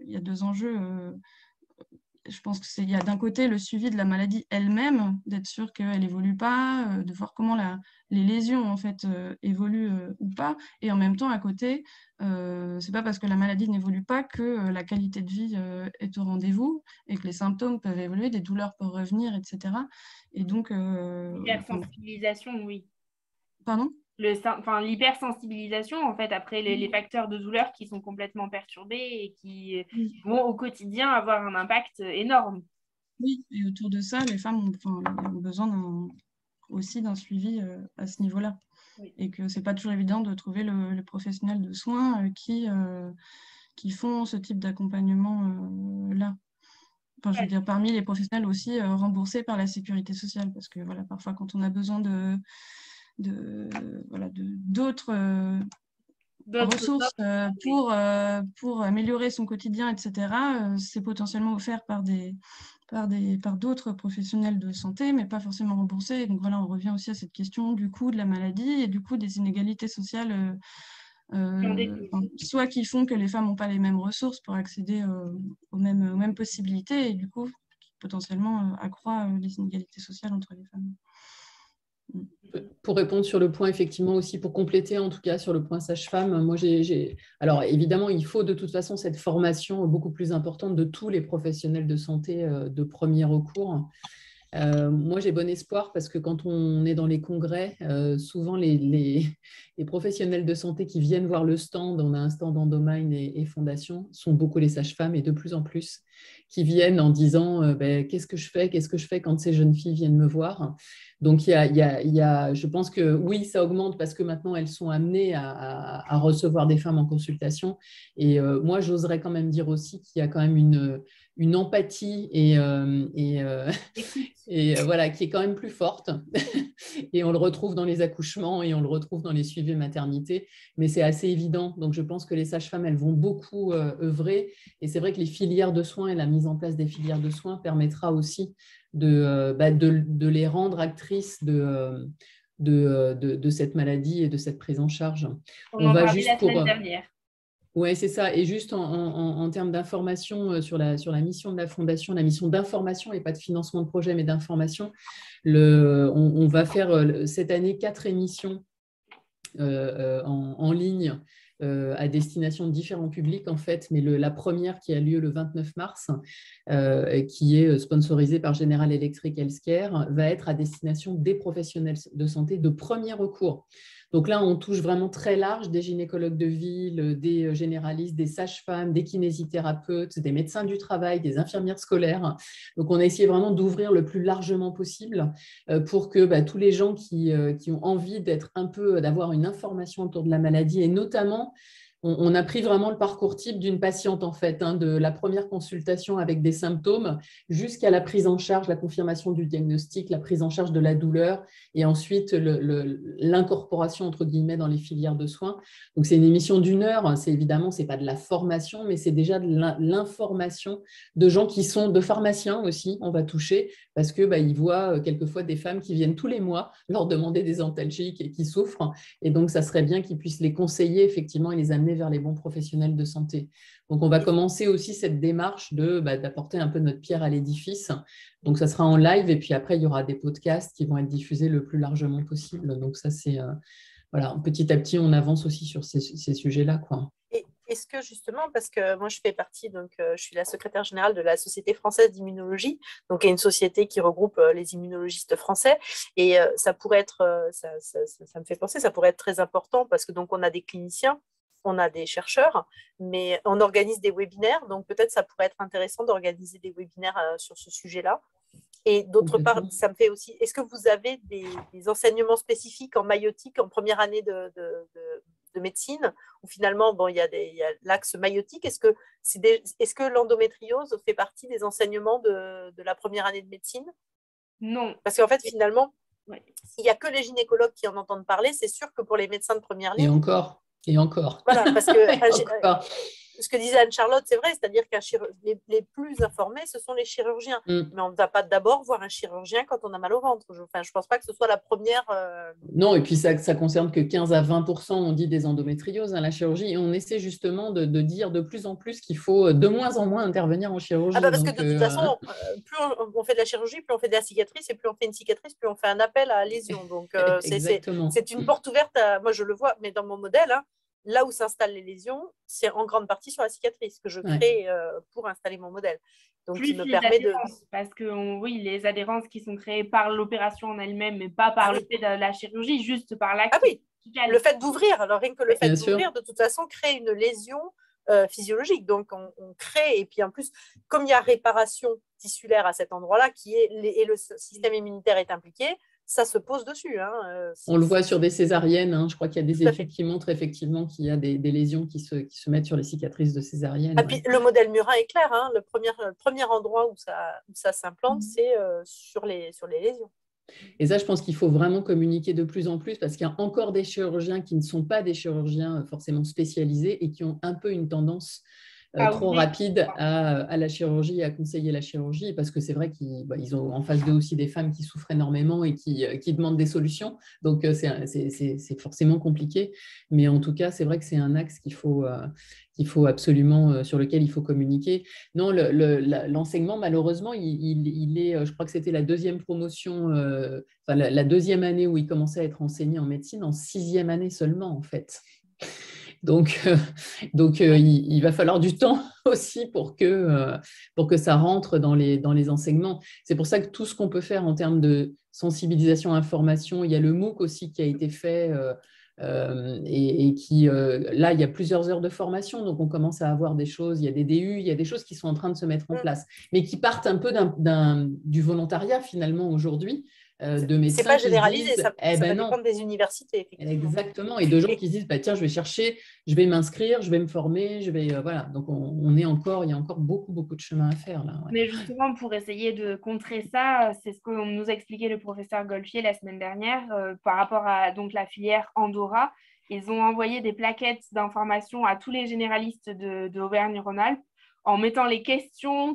S4: Je pense qu'il y a d'un côté le suivi de la maladie elle-même, d'être sûr qu'elle n'évolue pas, de voir comment les lésions en fait évoluent ou pas, et en même temps à côté, c'est pas parce que la maladie n'évolue pas que la qualité de vie est au rendez-vous et que les symptômes peuvent évoluer, des douleurs peuvent revenir, etc. Et donc
S1: l'hypersensibilisation, oui.
S4: Pardon?
S1: L'hypersensibilisation, en fait, après les facteurs de douleur qui sont complètement perturbés et qui vont au quotidien avoir un impact énorme.
S4: Oui, et autour de ça, les femmes ont besoin aussi d'un suivi à ce niveau-là. Oui. Et que c'est pas toujours évident de trouver le professionnel de soins qui font ce type d'accompagnement-là. Enfin, je veux dire, parmi les professionnels aussi remboursés par la sécurité sociale, parce que voilà, parfois quand on a besoin d'autres ressources pour améliorer son quotidien, etc., c'est potentiellement offert par d'autres professionnels de santé, mais pas forcément remboursés. Et donc voilà, on revient aussi à cette question du coût de la maladie et du coût des inégalités sociales, soit qui font que les femmes n'ont pas les mêmes ressources pour accéder aux mêmes possibilités, et du coup, potentiellement accroît les inégalités sociales entre les femmes.
S2: Pour répondre sur le point, effectivement, aussi pour compléter, en tout cas, sur le point sage-femme, moi, alors, évidemment, il faut de toute façon cette formation beaucoup plus importante de tous les professionnels de santé de premier recours. Moi, j'ai bon espoir parce que quand on est dans les congrès, souvent les professionnels de santé qui viennent voir le stand, on a un stand Endomind et Fondation, sont beaucoup les sages-femmes, et de plus en plus qui viennent en disant qu'est-ce que je fais quand ces jeunes filles viennent me voir. Donc, je pense que oui, ça augmente parce que maintenant, elles sont amenées à recevoir des femmes en consultation. Et moi, j'oserais quand même dire aussi qu'il y a quand même une empathie et voilà, qui est quand même plus forte. Et on le retrouve dans les accouchements et on le retrouve dans les suivis maternité. Mais c'est assez évident. Donc, je pense que les sages-femmes, elles vont beaucoup œuvrer. Et c'est vrai que les filières de soins et la mise en place des filières de soins permettra aussi de les rendre actrices de cette maladie et de cette prise en charge.
S1: On va juste la semaine dernière.
S2: Oui, c'est ça. Et juste en termes d'information sur la mission de la Fondation, la mission d'information et pas de financement de projet, mais d'information, on va faire cette année 4 émissions en ligne à destination de différents publics, en fait, mais la première qui a lieu le 29 mars, qui est sponsorisée par General Electric Healthcare, va être à destination des professionnels de santé de premier recours. Donc là, on touche vraiment très large, des gynécologues de ville, des généralistes, des sages-femmes, des kinésithérapeutes, des médecins du travail, des infirmières scolaires. Donc on a essayé vraiment d'ouvrir le plus largement possible pour que tous les gens qui ont envie d'avoir une information autour de la maladie, et notamment on a pris vraiment le parcours type d'une patiente, en fait, de la première consultation avec des symptômes jusqu'à la prise en charge, la confirmation du diagnostic, la prise en charge de la douleur et ensuite l'incorporation, entre guillemets, dans les filières de soins. Donc, c'est une émission d'1 heure. C'est évidemment, ce n'est pas de la formation, mais c'est déjà de l'information de gens qui sont de pharmaciens aussi, on va toucher, parce qu'ils voient quelquefois des femmes qui viennent tous les mois leur demander des antalgiques et qui souffrent. Et donc, ça serait bien qu'ils puissent les conseiller, effectivement, et les amener vers les bons professionnels de santé. Donc, on va commencer aussi cette démarche d'apporter un peu notre pierre à l'édifice. Donc, ça sera en live et puis après, il y aura des podcasts qui vont être diffusés le plus largement possible. Donc, ça, c'est… voilà, petit à petit, on avance aussi sur ces sujets-là, quoi.
S3: Est-ce que justement, parce que moi je fais partie, donc je suis la secrétaire générale de la Société française d'immunologie, donc il y a une société qui regroupe les immunologistes français, et ça pourrait être, ça me fait penser, ça pourrait être très important parce que donc on a des cliniciens, on a des chercheurs, mais on organise des webinaires, donc peut-être ça pourrait être intéressant d'organiser des webinaires sur ce sujet-là. Et d'autre part, ça me fait aussi, est-ce que vous avez des enseignements spécifiques en maïotique en première année de médecine, où finalement, il y a l'axe maïotique. Est-ce que l'endométriose fait partie des enseignements de la première année de médecine?
S1: Non.
S3: Parce qu'en fait, finalement, s'il n'y a que les gynécologues qui en entendent parler, c'est sûr que pour les médecins de première ligne…
S2: Et encore.
S3: Voilà, parce que ce que disait Anne-Charlotte, c'est vrai, c'est-à-dire que les plus informés, ce sont les chirurgiens. Mais on ne va pas d'abord voir un chirurgien quand on a mal au ventre. Je ne pense pas que ce soit la première…
S2: Non, et puis ça concerne que 15 à 20%, on dit, des endométrioses, la chirurgie. Et on essaie justement de dire de plus en plus qu'il faut de moins en moins intervenir en chirurgie.
S3: Parce que de toute façon, plus on fait de la chirurgie, plus on fait de la cicatrice, et plus on fait une cicatrice, plus on fait un appel à lésion. Donc, c'est une porte ouverte. Moi, je le vois, mais dans mon modèle, là où s'installent les lésions, c'est en grande partie sur la cicatrice que je crée pour installer mon modèle. Donc,
S1: plus
S3: il me permet de…
S1: Parce que oui, les adhérences qui sont créées par l'opération en elle-même, mais pas par le fait de la chirurgie, juste par l'acte.
S3: Ah oui, le fait d'ouvrir. Alors, rien que le fait d'ouvrir, de toute façon, crée une lésion physiologique. Donc, on crée, et puis en plus, comme il y a réparation tissulaire à cet endroit-là, et le système immunitaire est impliqué, ça se pose dessus.
S2: On le voit sur des césariennes. Je crois qu'il y a des études qui montrent effectivement qu'il y a des lésions qui se mettent sur les cicatrices de césariennes.
S3: Puis, le modèle murin est clair. Le premier endroit où ça s'implante, c'est sur les lésions.
S2: Et ça, je pense qu'il faut vraiment communiquer de plus en plus parce qu'il y a encore des chirurgiens qui ne sont pas des chirurgiens forcément spécialisés et qui ont un peu une tendance trop rapide à la chirurgie et à conseiller la chirurgie, parce que c'est vrai qu'ils ont en face d'eux aussi des femmes qui souffrent énormément et qui demandent des solutions. Donc, c'est forcément compliqué. Mais en tout cas, c'est vrai que c'est un axe qu'il faut absolument, sur lequel il faut communiquer. Non, l'enseignement, malheureusement, il est, je crois que c'était la deuxième promotion, la deuxième année où il commençait à être enseigné en médecine, en 6e année seulement, en fait. Donc, il va falloir du temps aussi pour que ça rentre dans les enseignements. C'est pour ça que tout ce qu'on peut faire en termes de sensibilisation, information, il y a le MOOC aussi qui a été fait et qui, là, il y a plusieurs heures de formation, donc on commence à avoir des choses, il y a des DU, il y a des choses qui sont en train de se mettre en place, mais qui partent un peu du volontariat finalement aujourd'hui. De médecins.
S3: C'est pas généralisé,
S2: disent,
S3: ça va dépendre des universités.
S2: Exactement, et de gens qui se disent tiens, je vais chercher, je vais m'inscrire, je vais me former, voilà. Donc il y a encore beaucoup de chemin à faire là. Ouais.
S1: Mais justement, pour essayer de contrer ça, c'est ce que nous a expliqué le professeur Golfier la semaine dernière par rapport à donc la filière Andorra. Ils ont envoyé des plaquettes d'information à tous les généralistes de Auvergne-Rhône-Alpes en mettant les questions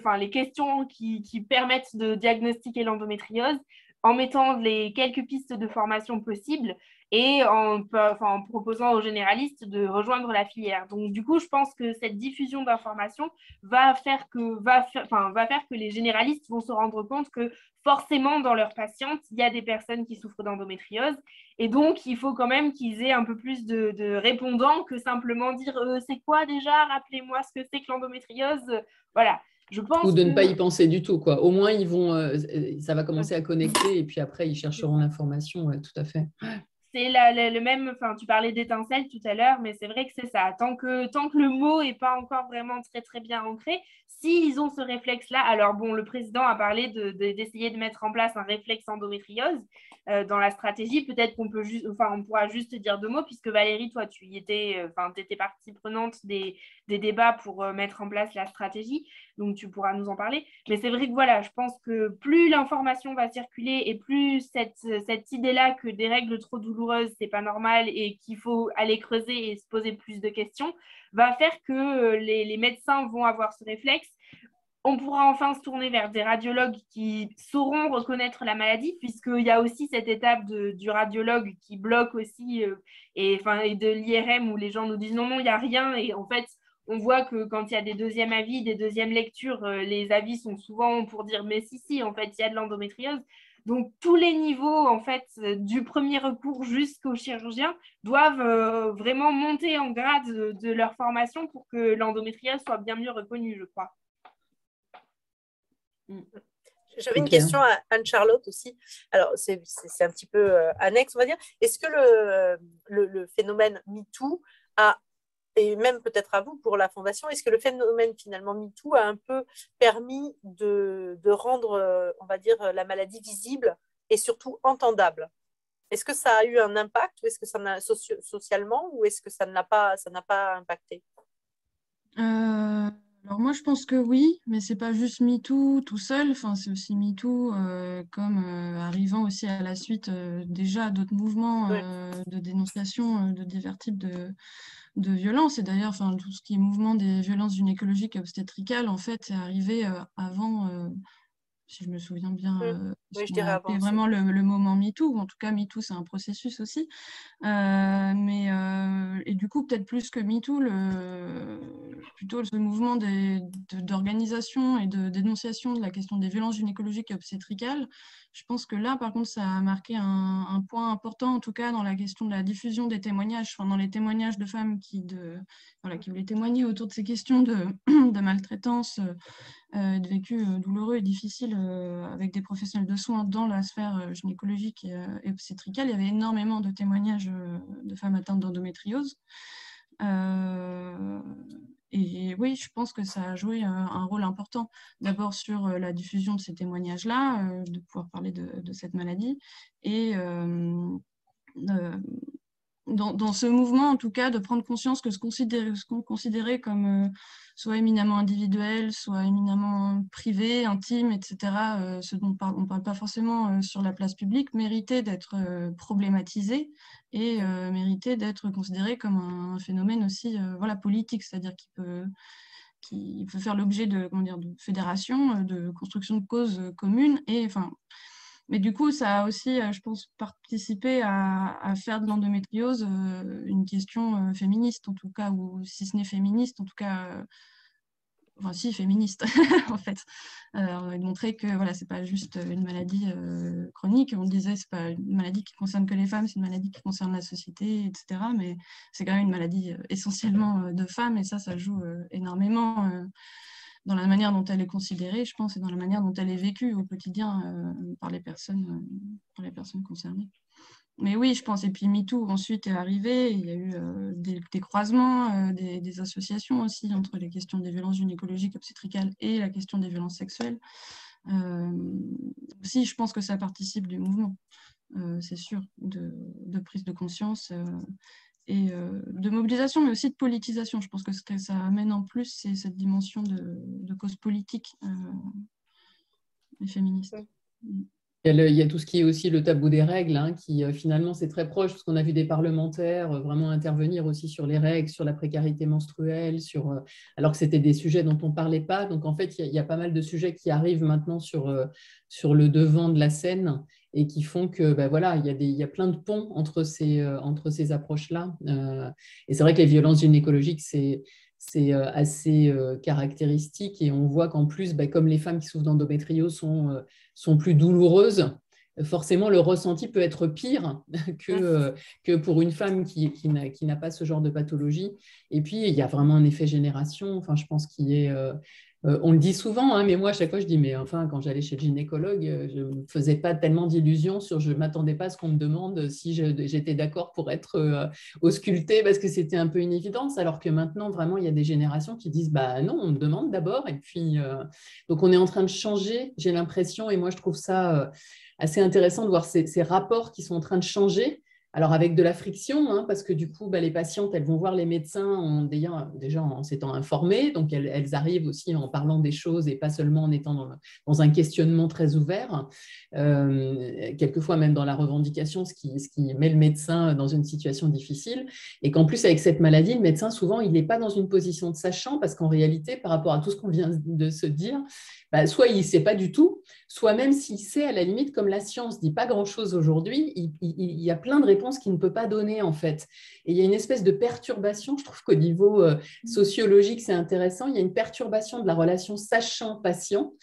S1: qui permettent de diagnostiquer l'endométriose, en mettant les quelques pistes de formation possibles et en proposant aux généralistes de rejoindre la filière. Donc, du coup, je pense que cette diffusion d'informations va faire que les généralistes vont se rendre compte que forcément, dans leurs patientes, il y a des personnes qui souffrent d'endométriose. Et donc, il faut quand même qu'ils aient un peu plus de répondants que simplement dire c'est quoi déjà? Rappelez-moi ce que c'est que l'endométriose. Voilà. Je pense
S2: Ou de ne pas y
S1: que
S2: penser du tout, quoi. Au moins, ça va commencer à connecter et puis après, ils chercheront l'information. Ouais, tout à fait.
S1: c'est le même, enfin, tu parlais d'étincelle tout à l'heure, mais c'est vrai que c'est ça. Tant que le mot n'est pas encore vraiment très, très bien ancré, s'ils ont ce réflexe-là, alors bon, le président a parlé d'essayer de mettre en place un réflexe endométriose dans la stratégie. Peut-être on pourra juste dire deux mots, puisque Valérie, toi, tu étais partie prenante des débats pour mettre en place la stratégie, donc tu pourras nous en parler. Mais c'est vrai que voilà, je pense que plus l'information va circuler et plus cette idée-là que des règles trop douloureuses, c'est pas normal et qu'il faut aller creuser et se poser plus de questions, va faire que les médecins vont avoir ce réflexe. On pourra enfin se tourner vers des radiologues qui sauront reconnaître la maladie, puisqu'il y a aussi cette étape du radiologue qui bloque aussi, et de l'IRM où les gens nous disent non, non, il n'y a rien. Et en fait, on voit que quand il y a des deuxièmes avis, des deuxièmes lectures, les avis sont souvent pour dire mais si, en fait, il y a de l'endométriose. Donc, tous les niveaux, en fait, du premier recours jusqu'au chirurgien, doivent vraiment monter en grade de leur formation pour que l'endométriose soit bien mieux reconnue, je crois.
S3: J'avais une question à Anne-Charlotte aussi. Alors, c'est un petit peu annexe, on va dire. Est-ce que le phénomène MeToo et même peut-être à vous pour la Fondation, est-ce que le phénomène finalement MeToo a un peu permis de rendre, on va dire, la maladie visible et surtout entendable? Est-ce que ça a eu un impact, ou est-ce que ça n'a socialement, ou est-ce que ça n'a pas impacté?
S4: Alors moi, je pense que oui, mais c'est pas juste MeToo tout seul. Enfin, c'est aussi MeToo comme arrivant aussi à la suite déjà d'autres mouvements de dénonciation de divers types de violences. Et d'ailleurs, enfin, tout ce qui est mouvement des violences gynécologiques et obstétricales, en fait, c'est arrivé avant. Si je me souviens bien,
S3: Oui, je
S4: on a
S3: dirais
S4: appelé
S3: avant.
S4: vraiment le moment MeToo, ou en tout cas MeToo, c'est un processus aussi. Et du coup, peut-être plus que MeToo, plutôt ce mouvement d'organisation et de dénonciation de la question des violences gynécologiques et obstétricales, je pense que là, par contre, ça a marqué un point important, en tout cas dans la question de la diffusion des témoignages, enfin, dans les témoignages de femmes qui voulaient témoigner autour de ces questions de maltraitance, de vécu douloureux et difficile avec des professionnels de soins dans la sphère gynécologique et obstétricale. Il y avait énormément de témoignages de femmes atteintes d'endométriose. Et oui, je pense que ça a joué un rôle important, d'abord sur la diffusion de ces témoignages-là, de pouvoir parler de cette maladie, et dans ce mouvement, en tout cas, de prendre conscience que ce qu'on considérait comme soit éminemment individuel, soit éminemment privé, intime, etc., ce dont on ne parle pas forcément sur la place publique, méritait d'être problématisé et méritait d'être considéré comme un phénomène aussi politique, c'est-à-dire qui peut faire l'objet de fédérations, de construction de causes communes. Mais du coup, ça a aussi, je pense, participé à faire de l'endométriose une question féministe, en tout cas, ou si ce n'est féministe, en tout cas, enfin si, féministe, en fait. Et de montrer que voilà, c'est pas juste une maladie chronique, on le disait, c'est pas une maladie qui concerne que les femmes, c'est une maladie qui concerne la société, etc. Mais c'est quand même une maladie essentiellement de femmes, et ça joue énormément dans la manière dont elle est considérée, je pense, et dans la manière dont elle est vécue au quotidien par les personnes concernées. Mais oui, je pense. Et puis MeToo ensuite est arrivé. Il y a eu des croisements, des associations aussi entre les questions des violences gynécologiques obstétricales et la question des violences sexuelles. Aussi, je pense que ça participe du mouvement, c'est sûr, de prise de conscience et de mobilisation, mais aussi de politisation. Je pense que ce que ça amène en plus, c'est cette dimension de cause politique et féministe.
S2: Il y a tout ce qui est aussi le tabou des règles, hein, qui finalement c'est très proche, parce qu'on a vu des parlementaires vraiment intervenir aussi sur les règles, sur la précarité menstruelle, alors que c'était des sujets dont on ne parlait pas. Donc en fait, il y a pas mal de sujets qui arrivent maintenant sur le devant de la scène et qui font que ben voilà, il y a plein de ponts entre ces approches-là. Et c'est vrai que les violences gynécologiques, c'est assez caractéristique et on voit qu'en plus, ben, comme les femmes qui souffrent d'endométriose sont plus douloureuses, forcément le ressenti peut être pire que pour une femme qui n'a pas ce genre de pathologie. Et puis, il y a vraiment un effet génération, enfin, je pense qu'il y est... on le dit souvent, hein, mais moi, à chaque fois, je dis, mais enfin, quand j'allais chez le gynécologue, je ne me faisais pas tellement d'illusions je ne m'attendais pas à ce qu'on me demande si j'étais d'accord pour être auscultée parce que c'était un peu une évidence, alors que maintenant, vraiment, il y a des générations qui disent, bah non, on me demande d'abord. Et puis, donc, on est en train de changer, j'ai l'impression, et moi, je trouve ça assez intéressant de voir ces rapports qui sont en train de changer. Alors avec de la friction, hein, parce que du coup, bah, les patientes, elles vont voir les médecins déjà en s'étant informées, donc elles arrivent aussi en parlant des choses et pas seulement en étant dans un questionnement très ouvert, quelquefois même dans la revendication, ce qui met le médecin dans une situation difficile, et qu'en plus avec cette maladie, le médecin, souvent, il n'est pas dans une position de sachant, parce qu'en réalité, par rapport à tout ce qu'on vient de se dire, bah, soit il ne sait pas du tout, soit même s'il sait, à la limite, comme la science ne dit pas grand-chose aujourd'hui, il y a plein de réponses qu'il ne peut pas donner, en fait. Et il y a une espèce de perturbation, je trouve qu'au niveau sociologique, c'est intéressant, il y a une perturbation de la relation sachant-patient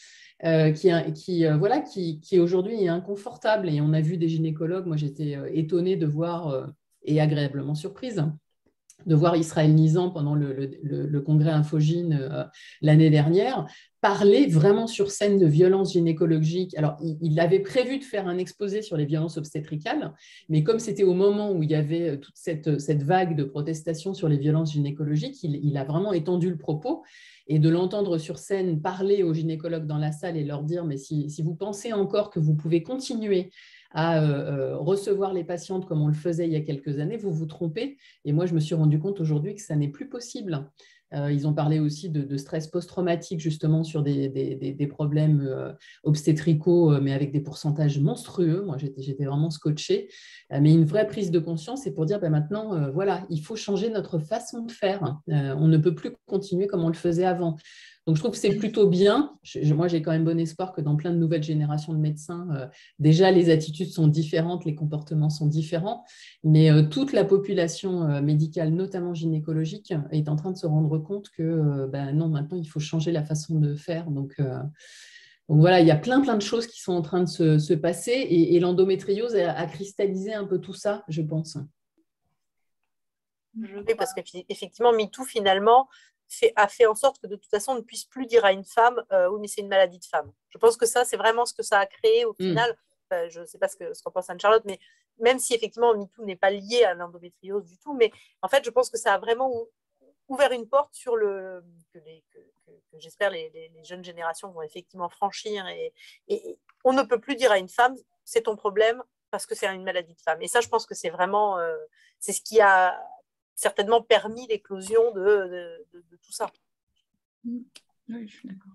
S2: qui aujourd'hui est inconfortable. Et on a vu des gynécologues, moi j'étais étonnée de voir, et agréablement surprise, de voir Israël Nizam pendant le congrès Infogyn l'année dernière, parler vraiment sur scène de violences gynécologiques. Alors, il avait prévu de faire un exposé sur les violences obstétricales, mais comme c'était au moment où il y avait toute cette vague de protestations sur les violences gynécologiques, il a vraiment étendu le propos. Et de l'entendre sur scène parler aux gynécologues dans la salle et leur dire, mais si vous pensez encore que vous pouvez continuer à recevoir les patientes comme on le faisait il y a quelques années, vous vous trompez. Et moi, je me suis rendu compte aujourd'hui que ça n'est plus possible. Ils ont parlé aussi de stress post-traumatique, justement, sur des problèmes obstétricaux, mais avec des pourcentages monstrueux. Moi, j'étais vraiment scotchée. Mais une vraie prise de conscience, c'est pour dire, ben maintenant, voilà, il faut changer notre façon de faire. On ne peut plus continuer comme on le faisait avant. Donc, je trouve que c'est plutôt bien. Moi, j'ai quand même bon espoir que dans plein de nouvelles générations de médecins, déjà, les attitudes sont différentes, les comportements sont différents, mais toute la population médicale, notamment gynécologique, est en train de se rendre compte que ben non, maintenant, il faut changer la façon de faire. Donc voilà, il y a plein de choses qui sont en train de se passer et l'endométriose a cristallisé un peu tout ça, je pense.
S3: Oui, parce qu'effectivement, MeToo, finalement, a fait en sorte que de toute façon, on ne puisse plus dire à une femme oui, mais c'est une maladie de femme. Je pense que ça, c'est vraiment ce que ça a créé au final. Je ne sais pas ce qu'en pense Anne-Charlotte, mais même si effectivement MeToo n'est pas lié à l'endométriose du tout, mais en fait, je pense que ça a vraiment ouvert une porte sur que j'espère les jeunes générations vont effectivement franchir. Et on ne peut plus dire à une femme, c'est ton problème parce que c'est une maladie de femme. Et ça, je pense que c'est vraiment, c'est ce qui a certainement permis l'éclosion de tout ça.
S4: Oui, je suis d'accord.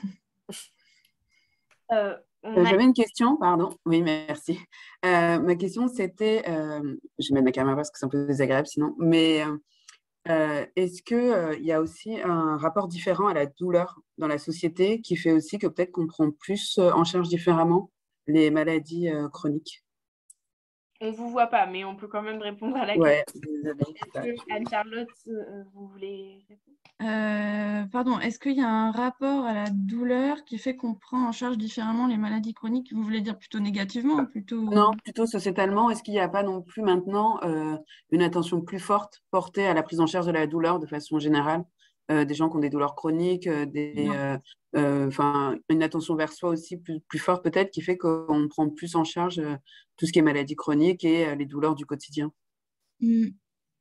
S5: J'avais une question, pardon. Oui, merci. Ma question, c'était, je vais mettre ma caméra parce que c'est un peu désagréable sinon, mais est-ce qu'il y a aussi un rapport différent à la douleur dans la société qui fait aussi que peut-être qu'on prend plus en charge différemment les maladies chroniques?
S1: On ne vous voit pas, mais on peut quand même répondre à la question. Est-ce que Anne-Charlotte, vous voulez répondre?
S4: Pardon, est-ce qu'il y a un rapport à la douleur qui fait qu'on prend en charge différemment les maladies chroniques? Vous voulez dire plutôt négativement, plutôt...
S5: Non, plutôt sociétalement. Est-ce qu'il n'y a pas non plus maintenant une attention plus forte portée à la prise en charge de la douleur de façon générale? Des gens qui ont des douleurs chroniques, une attention vers soi aussi plus forte peut-être qui fait qu'on prend plus en charge tout ce qui est maladie chronique et les douleurs du quotidien.
S4: Oui,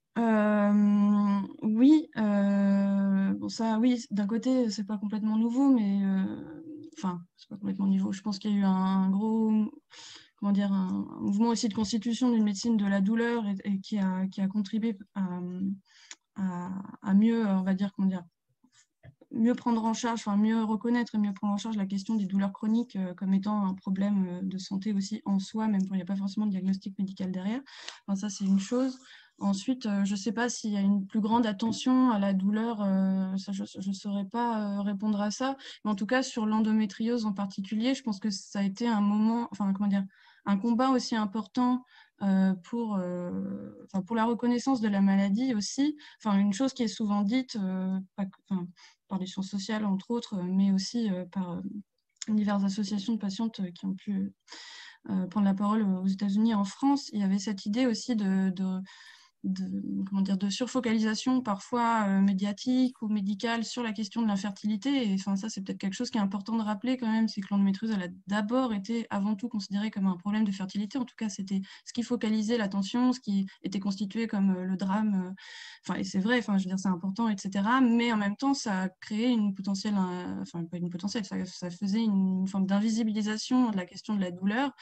S4: bon ça, oui, d'un côté, c'est pas complètement nouveau, mais c'est pas complètement nouveau. Je pense qu'il y a eu un gros, comment dire, un mouvement aussi de constitution d'une médecine de la douleur et qui a contribué à mieux, on va dire, comment dire, mieux prendre en charge, enfin mieux reconnaître et mieux prendre en charge la question des douleurs chroniques comme étant un problème de santé aussi en soi, même quand il n'y a pas forcément de diagnostic médical derrière. Enfin, ça, c'est une chose. Ensuite, je ne sais pas s'il y a une plus grande attention à la douleur, ça, je ne saurais pas répondre à ça. Mais en tout cas, sur l'endométriose en particulier, je pense que ça a été un moment, enfin, comment dire, un combat aussi important pour la reconnaissance de la maladie aussi. Enfin, une chose qui est souvent dite par les sciences sociales, entre autres, mais aussi par diverses associations de patientes qui ont pu prendre la parole aux États-Unis et en France. Il y avait cette idée aussi de surfocalisation parfois médiatique ou médicale sur la question de l'infertilité. Et enfin, ça, c'est peut-être quelque chose qui est important de rappeler quand même, c'est que l'endométriose, elle a d'abord été avant tout considérée comme un problème de fertilité. En tout cas, c'était ce qui focalisait l'attention, ce qui était constitué comme le drame. Et c'est vrai, je veux dire, c'est important, etc. Mais en même temps, ça a créé une potentielle, pas une potentielle, ça faisait une forme d'invisibilisation de la question de la douleur.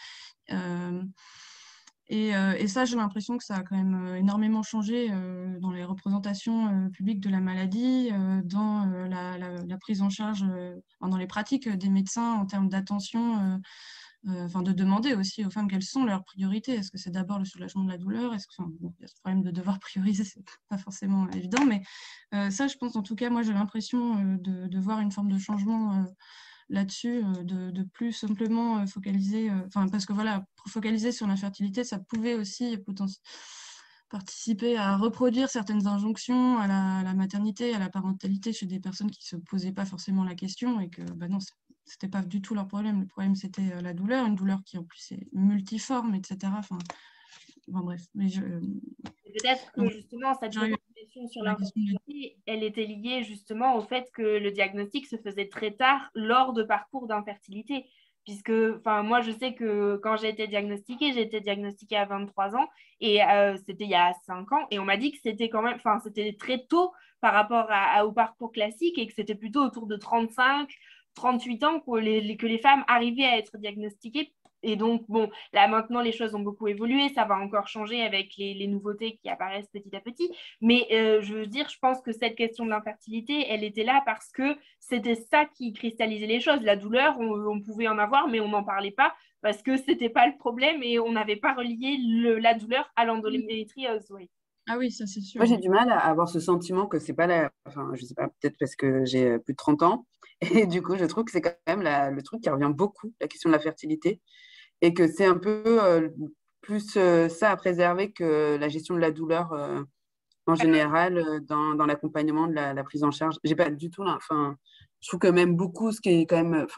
S4: Et ça, j'ai l'impression que ça a quand même énormément changé dans les représentations publiques de la maladie, dans la prise en charge, dans les pratiques des médecins en termes d'attention, de demander aussi aux femmes quelles sont leurs priorités. Est-ce que c'est d'abord le soulagement de la douleur? Est-ce que, il y a ce problème de devoir prioriser, c'est pas forcément évident, mais ça, je pense, en tout cas, moi, j'ai l'impression de voir une forme de changement là-dessus, de plus simplement focaliser, parce que voilà, focaliser sur l'infertilité, ça pouvait aussi participer à reproduire certaines injonctions à la maternité, à la parentalité chez des personnes qui ne se posaient pas forcément la question et que non, c'était pas du tout leur problème. Le problème, c'était la douleur, une douleur qui en plus est multiforme, etc. Bref. Mais
S1: peut-être que justement, cette question sur l'infertilité, elle était liée justement au fait que le diagnostic se faisait très tard lors de parcours d'infertilité. Puisque, moi, je sais que quand j'ai été diagnostiquée à 23 ans et c'était il y a 5 ans. Et on m'a dit que c'était quand même, c'était très tôt par rapport au parcours classique et que c'était plutôt autour de 35, 38 ans que les femmes arrivaient à être diagnostiquées. Et donc, bon, là maintenant, les choses ont beaucoup évolué, ça va encore changer avec les nouveautés qui apparaissent petit à petit. Mais je veux dire, je pense que cette question de l'infertilité, elle était là parce que c'était ça qui cristallisait les choses. La douleur, on pouvait en avoir, mais on n'en parlait pas parce que c'était pas le problème et on n'avait pas relié la douleur à l'endométriose. Oui.
S4: Ah oui, ça c'est sûr.
S5: Moi, j'ai du mal à avoir ce sentiment que c'est pas je sais pas, peut-être parce que j'ai plus de 30 ans. Et du coup, je trouve que c'est quand même le truc qui revient beaucoup, la question de la fertilité. Et que c'est un peu plus ça à préserver que la gestion de la douleur en général dans l'accompagnement de la prise en charge. J'ai pas du tout là. Je trouve que même beaucoup, ce qui est quand même.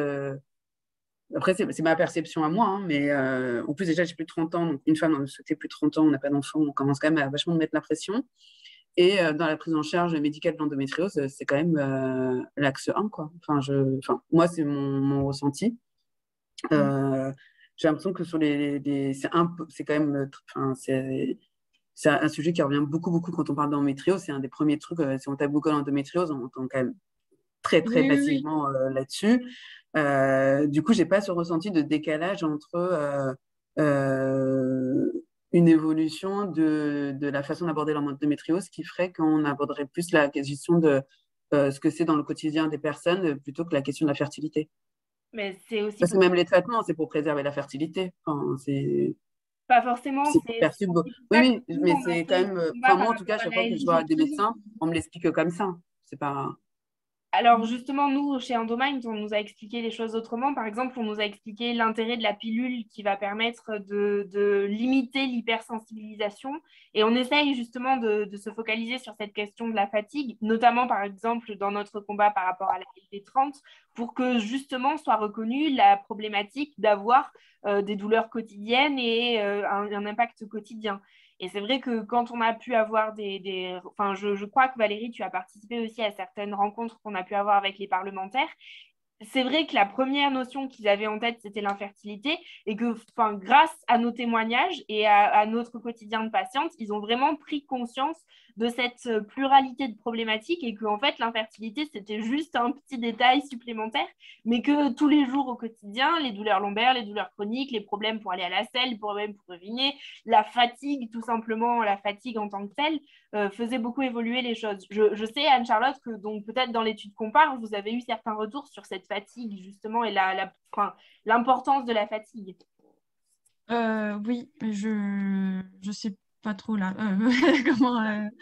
S5: Après, c'est ma perception à moi, hein, mais en plus, déjà, j'ai plus de 30 ans. Donc, une femme dans la société, plus de 30 ans, on n'a pas d'enfant, on commence quand même à vachement mettre la pression. Et dans la prise en charge médicale de l'endométriose, c'est quand même l'axe 1, quoi. Moi, c'est mon ressenti. J'ai l'impression que sur c'est quand même, c'est un sujet qui revient beaucoup, beaucoup quand on parle d'endométriose. C'est un des premiers trucs, si on tape Google endométriose, on entend quand même très, très passivement là-dessus. Du coup, j'ai pas ce ressenti de décalage entre une évolution de la façon d'aborder l'endométriose qui ferait qu'on aborderait plus la question de ce que c'est dans le quotidien des personnes plutôt que la question de la fertilité.
S1: Mais c'est aussi
S5: parce que même les traitements, c'est pour préserver la fertilité.
S1: Pas forcément.
S5: perçu. Oui, mais c'est quand même. Moi, en tout cas, chaque fois que je vois des médecins, on me l'explique comme ça. C'est pas.
S1: Alors justement, nous, chez Endomind, on nous a expliqué les choses autrement. Par exemple, on nous a expliqué l'intérêt de la pilule qui va permettre de limiter l'hypersensibilisation. Et on essaye justement de se focaliser sur cette question de la fatigue, notamment par exemple dans notre combat par rapport à la LD30, pour que justement soit reconnue la problématique d'avoir des douleurs quotidiennes et un impact quotidien. Et c'est vrai que quand on a pu avoir je crois que Valérie, tu as participé aussi à certaines rencontres qu'on a pu avoir avec les parlementaires. C'est vrai que la première notion qu'ils avaient en tête, c'était l'infertilité et que grâce à nos témoignages et à notre quotidien de patiente, ils ont vraiment pris conscience de cette pluralité de problématiques et que en fait l'infertilité c'était juste un petit détail supplémentaire, mais que tous les jours au quotidien, les douleurs lombaires, les douleurs chroniques, les problèmes pour aller à la selle, les problèmes pour uriner, la fatigue tout simplement, la fatigue en tant que telle, faisait beaucoup évoluer les choses. Je sais, Anne-Charlotte, que donc peut-être dans l'étude Compare, vous avez eu certains retours sur cette fatigue justement et l'importance de la fatigue.
S4: Oui, mais je sais pas trop là. Comment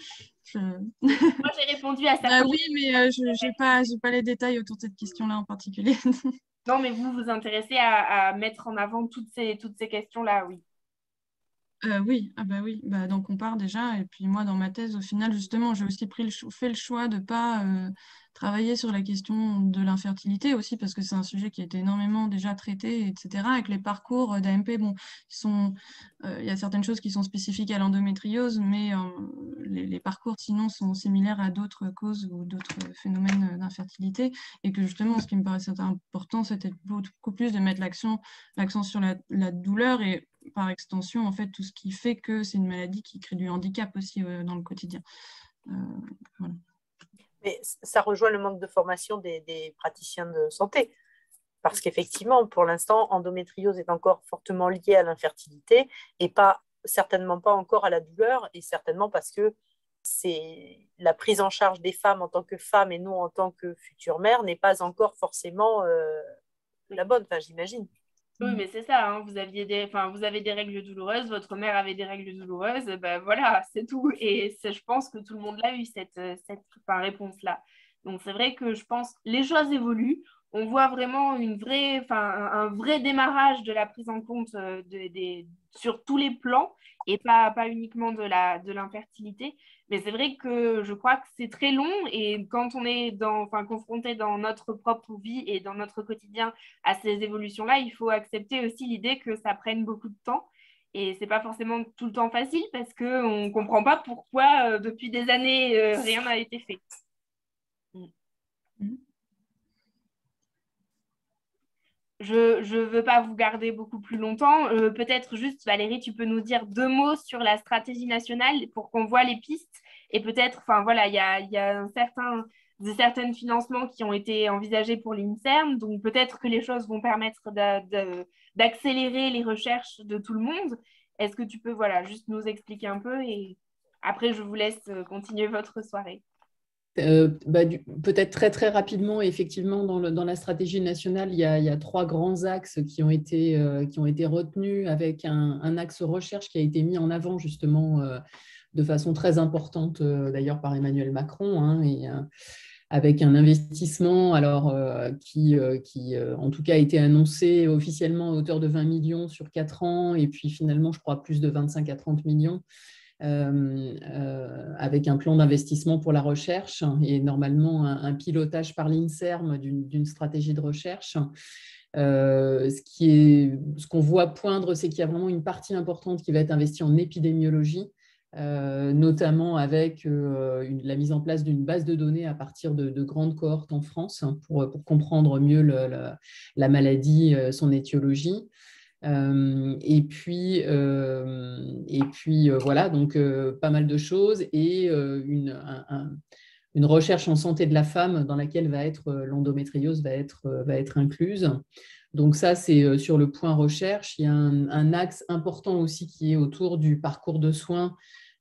S1: Moi, j'ai répondu à ça.
S4: Oui, mais j'ai pas les détails autour de cette question-là en particulier.
S1: Non, mais vous vous intéressez à mettre en avant toutes ces questions-là, oui.
S4: Oui, ah bah oui, bah, donc on part déjà. Et puis moi, dans ma thèse, au final, justement, j'ai aussi fait le choix de ne pas travailler sur la question de l'infertilité aussi, parce que c'est un sujet qui a été énormément déjà traité, etc. Avec les parcours d'AMP, bon, il y a certaines choses qui sont spécifiques à l'endométriose, mais les parcours sinon sont similaires à d'autres causes ou d'autres phénomènes d'infertilité. Et que justement, ce qui me paraissait important, c'était beaucoup plus de mettre l'accent sur la douleur et par extension, en fait, tout ce qui fait que c'est une maladie qui crée du handicap aussi dans le quotidien. Voilà.
S3: Mais ça rejoint le manque de formation des praticiens de santé. Parce qu'effectivement, pour l'instant, endométriose est encore fortement liée à l'infertilité et certainement pas encore à la douleur, et certainement parce que c'est la prise en charge des femmes en tant que femmes et non en tant que future mère n'est pas encore forcément la bonne, enfin, j'imagine.
S1: Oui, mais c'est ça, hein. Vous avez des règles douloureuses, votre mère avait des règles douloureuses, ben voilà, c'est tout. Et je pense que tout le monde l'a eu, cette réponse-là. Donc c'est vrai que je pense les choses évoluent. On voit vraiment un vrai démarrage de la prise en compte sur tous les plans et pas uniquement de l'infertilité. Mais c'est vrai que je crois que c'est très long et quand on est confronté dans notre propre vie et dans notre quotidien à ces évolutions-là, il faut accepter aussi l'idée que ça prenne beaucoup de temps. Et c'est pas forcément tout le temps facile parce qu'on ne comprend pas pourquoi depuis des années rien n'a été fait. Je ne veux pas vous garder beaucoup plus longtemps. Peut-être juste, Valérie, tu peux nous dire 2 mots sur la stratégie nationale pour qu'on voit les pistes. Et peut-être, il y a certains financements qui ont été envisagés pour l'INSERM. Donc peut-être que les choses vont permettre d'accélérer les recherches de tout le monde. Est-ce que tu peux juste nous expliquer un peu et après, je vous laisse continuer votre soirée.
S2: Peut-être très très rapidement, effectivement, dans la stratégie nationale, il y a 3 grands axes qui ont été retenus avec un axe recherche qui a été mis en avant justement de façon très importante d'ailleurs par Emmanuel Macron, hein, et avec un investissement qui en tout cas a été annoncé officiellement à hauteur de 20 millions sur 4 ans et puis finalement je crois plus de 25 à 30 millions. Avec un plan d'investissement pour la recherche et normalement un pilotage par l'INSERM d'une stratégie de recherche. Ce qu'on voit poindre, c'est qu'il y a vraiment une partie importante qui va être investie en épidémiologie, notamment avec la mise en place d'une base de données à partir de grandes cohortes en France pour comprendre mieux la maladie, son étiologie. Et puis voilà, donc pas mal de choses et une recherche en santé de la femme dans laquelle l'endométriose va être incluse. Donc ça, c'est sur le point recherche. Il y a un axe important aussi qui est autour du parcours de soins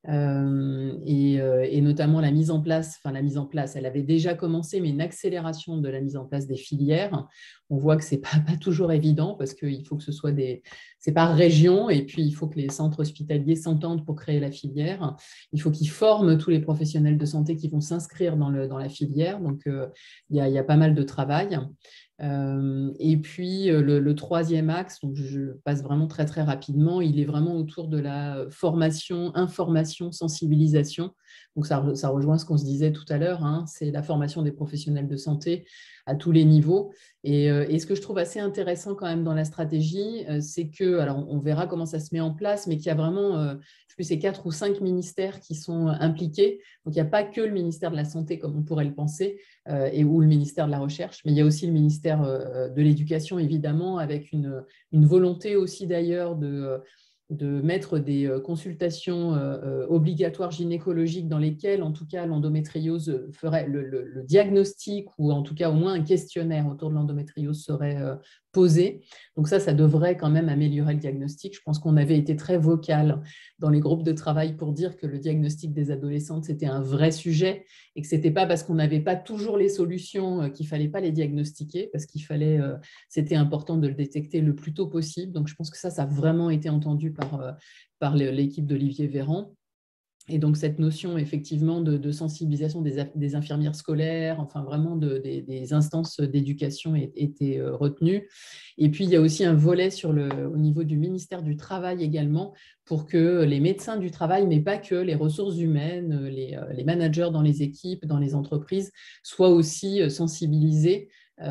S2: et notamment la mise en place, elle avait déjà commencé, mais une accélération de la mise en place des filières. On voit que ce n'est pas toujours évident parce qu'il faut que c'est par région et puis il faut que les centres hospitaliers s'entendent pour créer la filière. Il faut qu'ils forment tous les professionnels de santé qui vont s'inscrire dans la filière. Donc, il y a pas mal de travail. Et puis, le 3e axe, donc je passe vraiment très, très rapidement, il est vraiment autour de la formation, information, sensibilisation. Donc, ça rejoint ce qu'on se disait tout à l'heure, hein, c'est la formation des professionnels de santé à tous les niveaux. Et ce que je trouve assez intéressant quand même dans la stratégie, c'est que, alors on verra comment ça se met en place, mais qu'il y a vraiment, je sais plus, c'est 4 ou 5 ministères qui sont impliqués. Donc, il n'y a pas que le ministère de la Santé, comme on pourrait le penser, ou le ministère de la Recherche, mais il y a aussi le ministère de l'Éducation, évidemment, avec une volonté aussi d'ailleurs de mettre des consultations obligatoires gynécologiques dans lesquelles, en tout cas, l'endométriose ferait le diagnostic ou en tout cas au moins un questionnaire autour de l'endométriose serait posé. Donc ça devrait quand même améliorer le diagnostic. Je pense qu'on avait été très vocal dans les groupes de travail pour dire que le diagnostic des adolescentes, c'était un vrai sujet et que ce n'était pas parce qu'on n'avait pas toujours les solutions qu'il ne fallait pas les diagnostiquer, parce qu'il fallait, c'était important de le détecter le plus tôt possible. Donc je pense que ça a vraiment été entendu par l'équipe d'Olivier Véran. Et donc, cette notion, effectivement, de sensibilisation des infirmières scolaires, enfin vraiment des instances d'éducation était retenue. Et puis, il y a aussi un volet au niveau du ministère du Travail également, pour que les médecins du travail, mais pas que, les ressources humaines, les managers dans les équipes, dans les entreprises, soient aussi sensibilisés.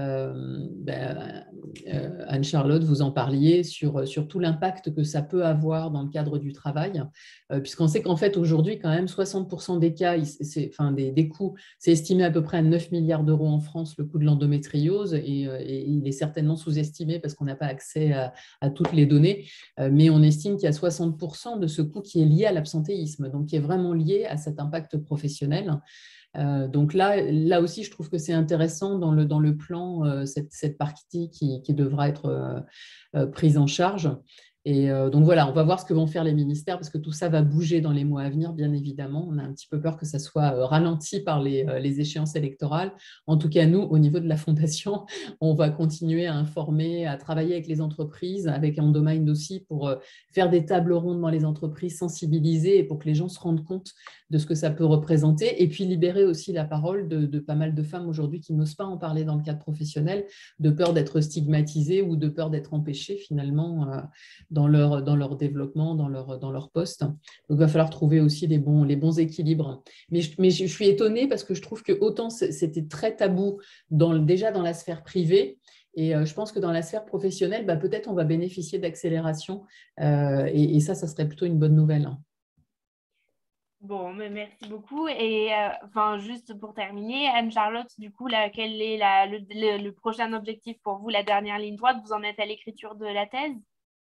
S2: Anne-Charlotte, vous en parliez sur tout l'impact que ça peut avoir dans le cadre du travail, puisqu'on sait qu'en fait aujourd'hui quand même 60% des cas, des coûts, c'est estimé à peu près à 9 milliards d'euros en France le coût de l'endométriose, et il est certainement sous-estimé parce qu'on n'a pas accès à toutes les données, mais on estime qu'il y a 60% de ce coût qui est lié à l'absentéisme, donc qui est vraiment lié à cet impact professionnel. Donc là aussi, je trouve que c'est intéressant dans le plan, cette partie qui devra être prise en charge. Et donc voilà, on va voir ce que vont faire les ministères, parce que tout ça va bouger dans les mois à venir, bien évidemment. On a un petit peu peur que ça soit ralenti par les échéances électorales. En tout cas, nous, au niveau de la Fondation, on va continuer à informer, à travailler avec les entreprises, avec Endomind aussi, pour faire des tables rondes dans les entreprises, sensibiliser, et pour que les gens se rendent compte de ce que ça peut représenter, et puis libérer aussi la parole de pas mal de femmes aujourd'hui qui n'osent pas en parler dans le cadre professionnel, de peur d'être stigmatisées ou de peur d'être empêchées finalement dans leur développement, dans leur poste. Donc, il va falloir trouver aussi les bons équilibres. Mais je suis étonnée parce que je trouve que autant c'était très tabou déjà dans la sphère privée, et je pense que dans la sphère professionnelle, peut-être on va bénéficier d'accélération, et ça serait plutôt une bonne nouvelle.
S1: Bon, mais merci beaucoup. Et juste pour terminer, Anne-Charlotte, du coup, quel est le prochain objectif pour vous, la dernière ligne droite? Vous en êtes à l'écriture de la thèse?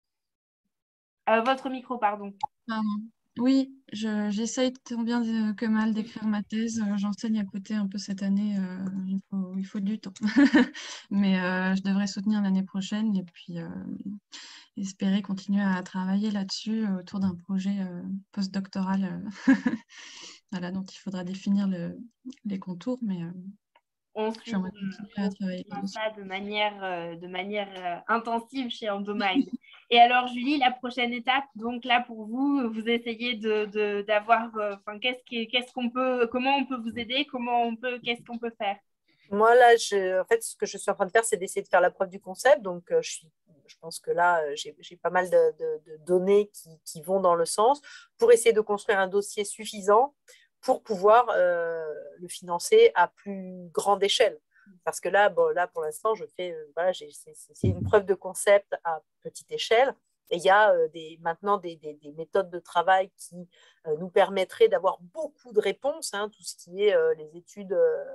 S1: Votre micro, pardon.
S4: Oui, j'essaye tant bien que mal d'écrire ma thèse. J'enseigne à côté un peu cette année. Il faut du temps. Mais je devrais soutenir l'année prochaine et puis espérer continuer à travailler là-dessus autour d'un projet postdoctoral voilà, dont il faudra définir les contours. Mais j'aimerais continuer à travailler là-dessus.
S1: Ça de manière intensive chez Endomind. Et alors, Julie, la prochaine étape, donc là, pour vous, vous essayez d'avoir, comment on peut vous aider, qu'est-ce qu'on peut faire?
S3: Moi, là, en fait, ce que je suis en train de faire, c'est d'essayer de faire la preuve du concept. Donc, je pense que là, j'ai pas mal de données qui vont dans le sens pour essayer de construire un dossier suffisant pour pouvoir le financer à plus grande échelle. Parce que là, pour l'instant, c'est une preuve de concept à petite échelle. Et il y a maintenant des méthodes de travail qui nous permettraient d'avoir beaucoup de réponses, tout ce qui est les études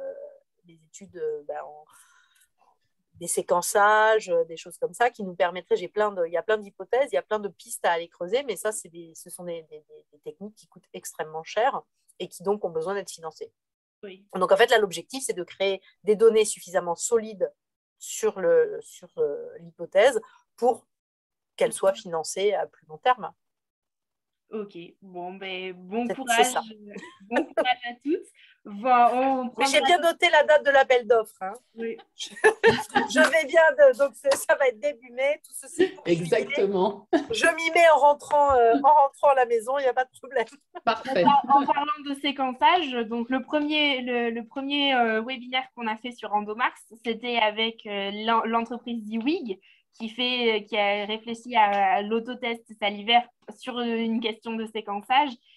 S3: des séquençages, des choses comme ça, qui nous permettraient, il y a plein d'hypothèses, il y a plein de pistes à aller creuser, mais ça, ce sont des techniques qui coûtent extrêmement cher et qui donc ont besoin d'être financées.
S1: Oui.
S3: Donc en fait, là, l'objectif, c'est de créer des données suffisamment solides sur l'hypothèse pour qu'elle soit financée à plus long terme.
S1: Ok, bon courage à toutes.
S3: Mais j'ai bien noté la date de l'appel d'offres.
S1: Oui.
S3: Je vais bien, donc ça va être début mai, tout ceci.
S2: Exactement.
S3: Je m'y mets en rentrant à la maison, il n'y a pas de problème.
S2: Parfait.
S1: En parlant de séquençage, donc le premier webinaire qu'on a fait sur Endomars, c'était avec l'entreprise Ziwig qui a réfléchi à l'autotest salivaire sur une question de séquençage.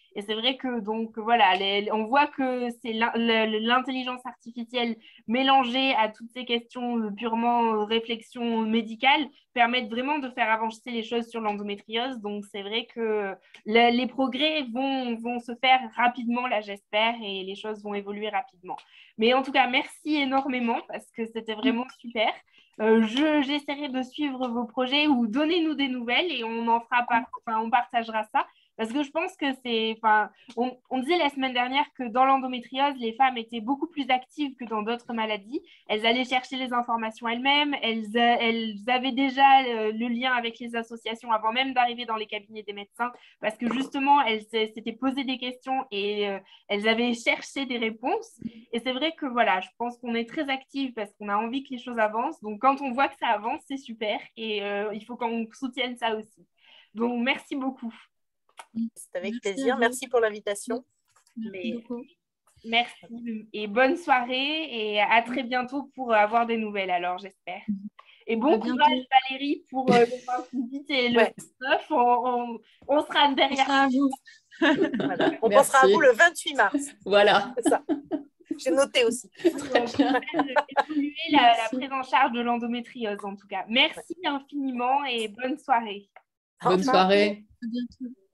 S1: Et c'est vrai que donc voilà, on voit que c'est l'intelligence artificielle mélangée à toutes ces questions purement réflexion médicale permettent vraiment de faire avancer les choses sur l'endométriose. Donc c'est vrai que les progrès vont se faire rapidement, là j'espère, et les choses vont évoluer rapidement. Mais en tout cas, merci énormément parce que c'était vraiment super. J'essaierai de suivre vos projets ou donnez-nous des nouvelles et on partagera ça. Parce que je pense que on disait la semaine dernière que dans l'endométriose, les femmes étaient beaucoup plus actives que dans d'autres maladies. Elles allaient chercher les informations elles-mêmes. Elles avaient déjà le lien avec les associations avant même d'arriver dans les cabinets des médecins. Parce que justement, elles s'étaient posé des questions et elles avaient cherché des réponses. Et c'est vrai que voilà, je pense qu'on est très active parce qu'on a envie que les choses avancent. Donc, quand on voit que ça avance, c'est super. Et il faut qu'on soutienne ça aussi. Donc, merci beaucoup.
S3: C'est avec plaisir. Merci pour l'invitation.
S4: Merci beaucoup.
S1: Merci et bonne soirée et à très bientôt pour avoir des nouvelles alors, j'espère. Et bon courage Valérie pour le 28 et le 9. On sera derrière.
S4: On sera à vous.
S3: Voilà. On pensera à vous le 28 mars.
S2: Voilà.
S3: C'est ça. J'ai noté aussi.
S1: Très bien. Évoluer la prise en charge de l'endométriose en tout cas. Merci infiniment et bonne soirée.
S2: Bonne soirée.
S4: À bientôt.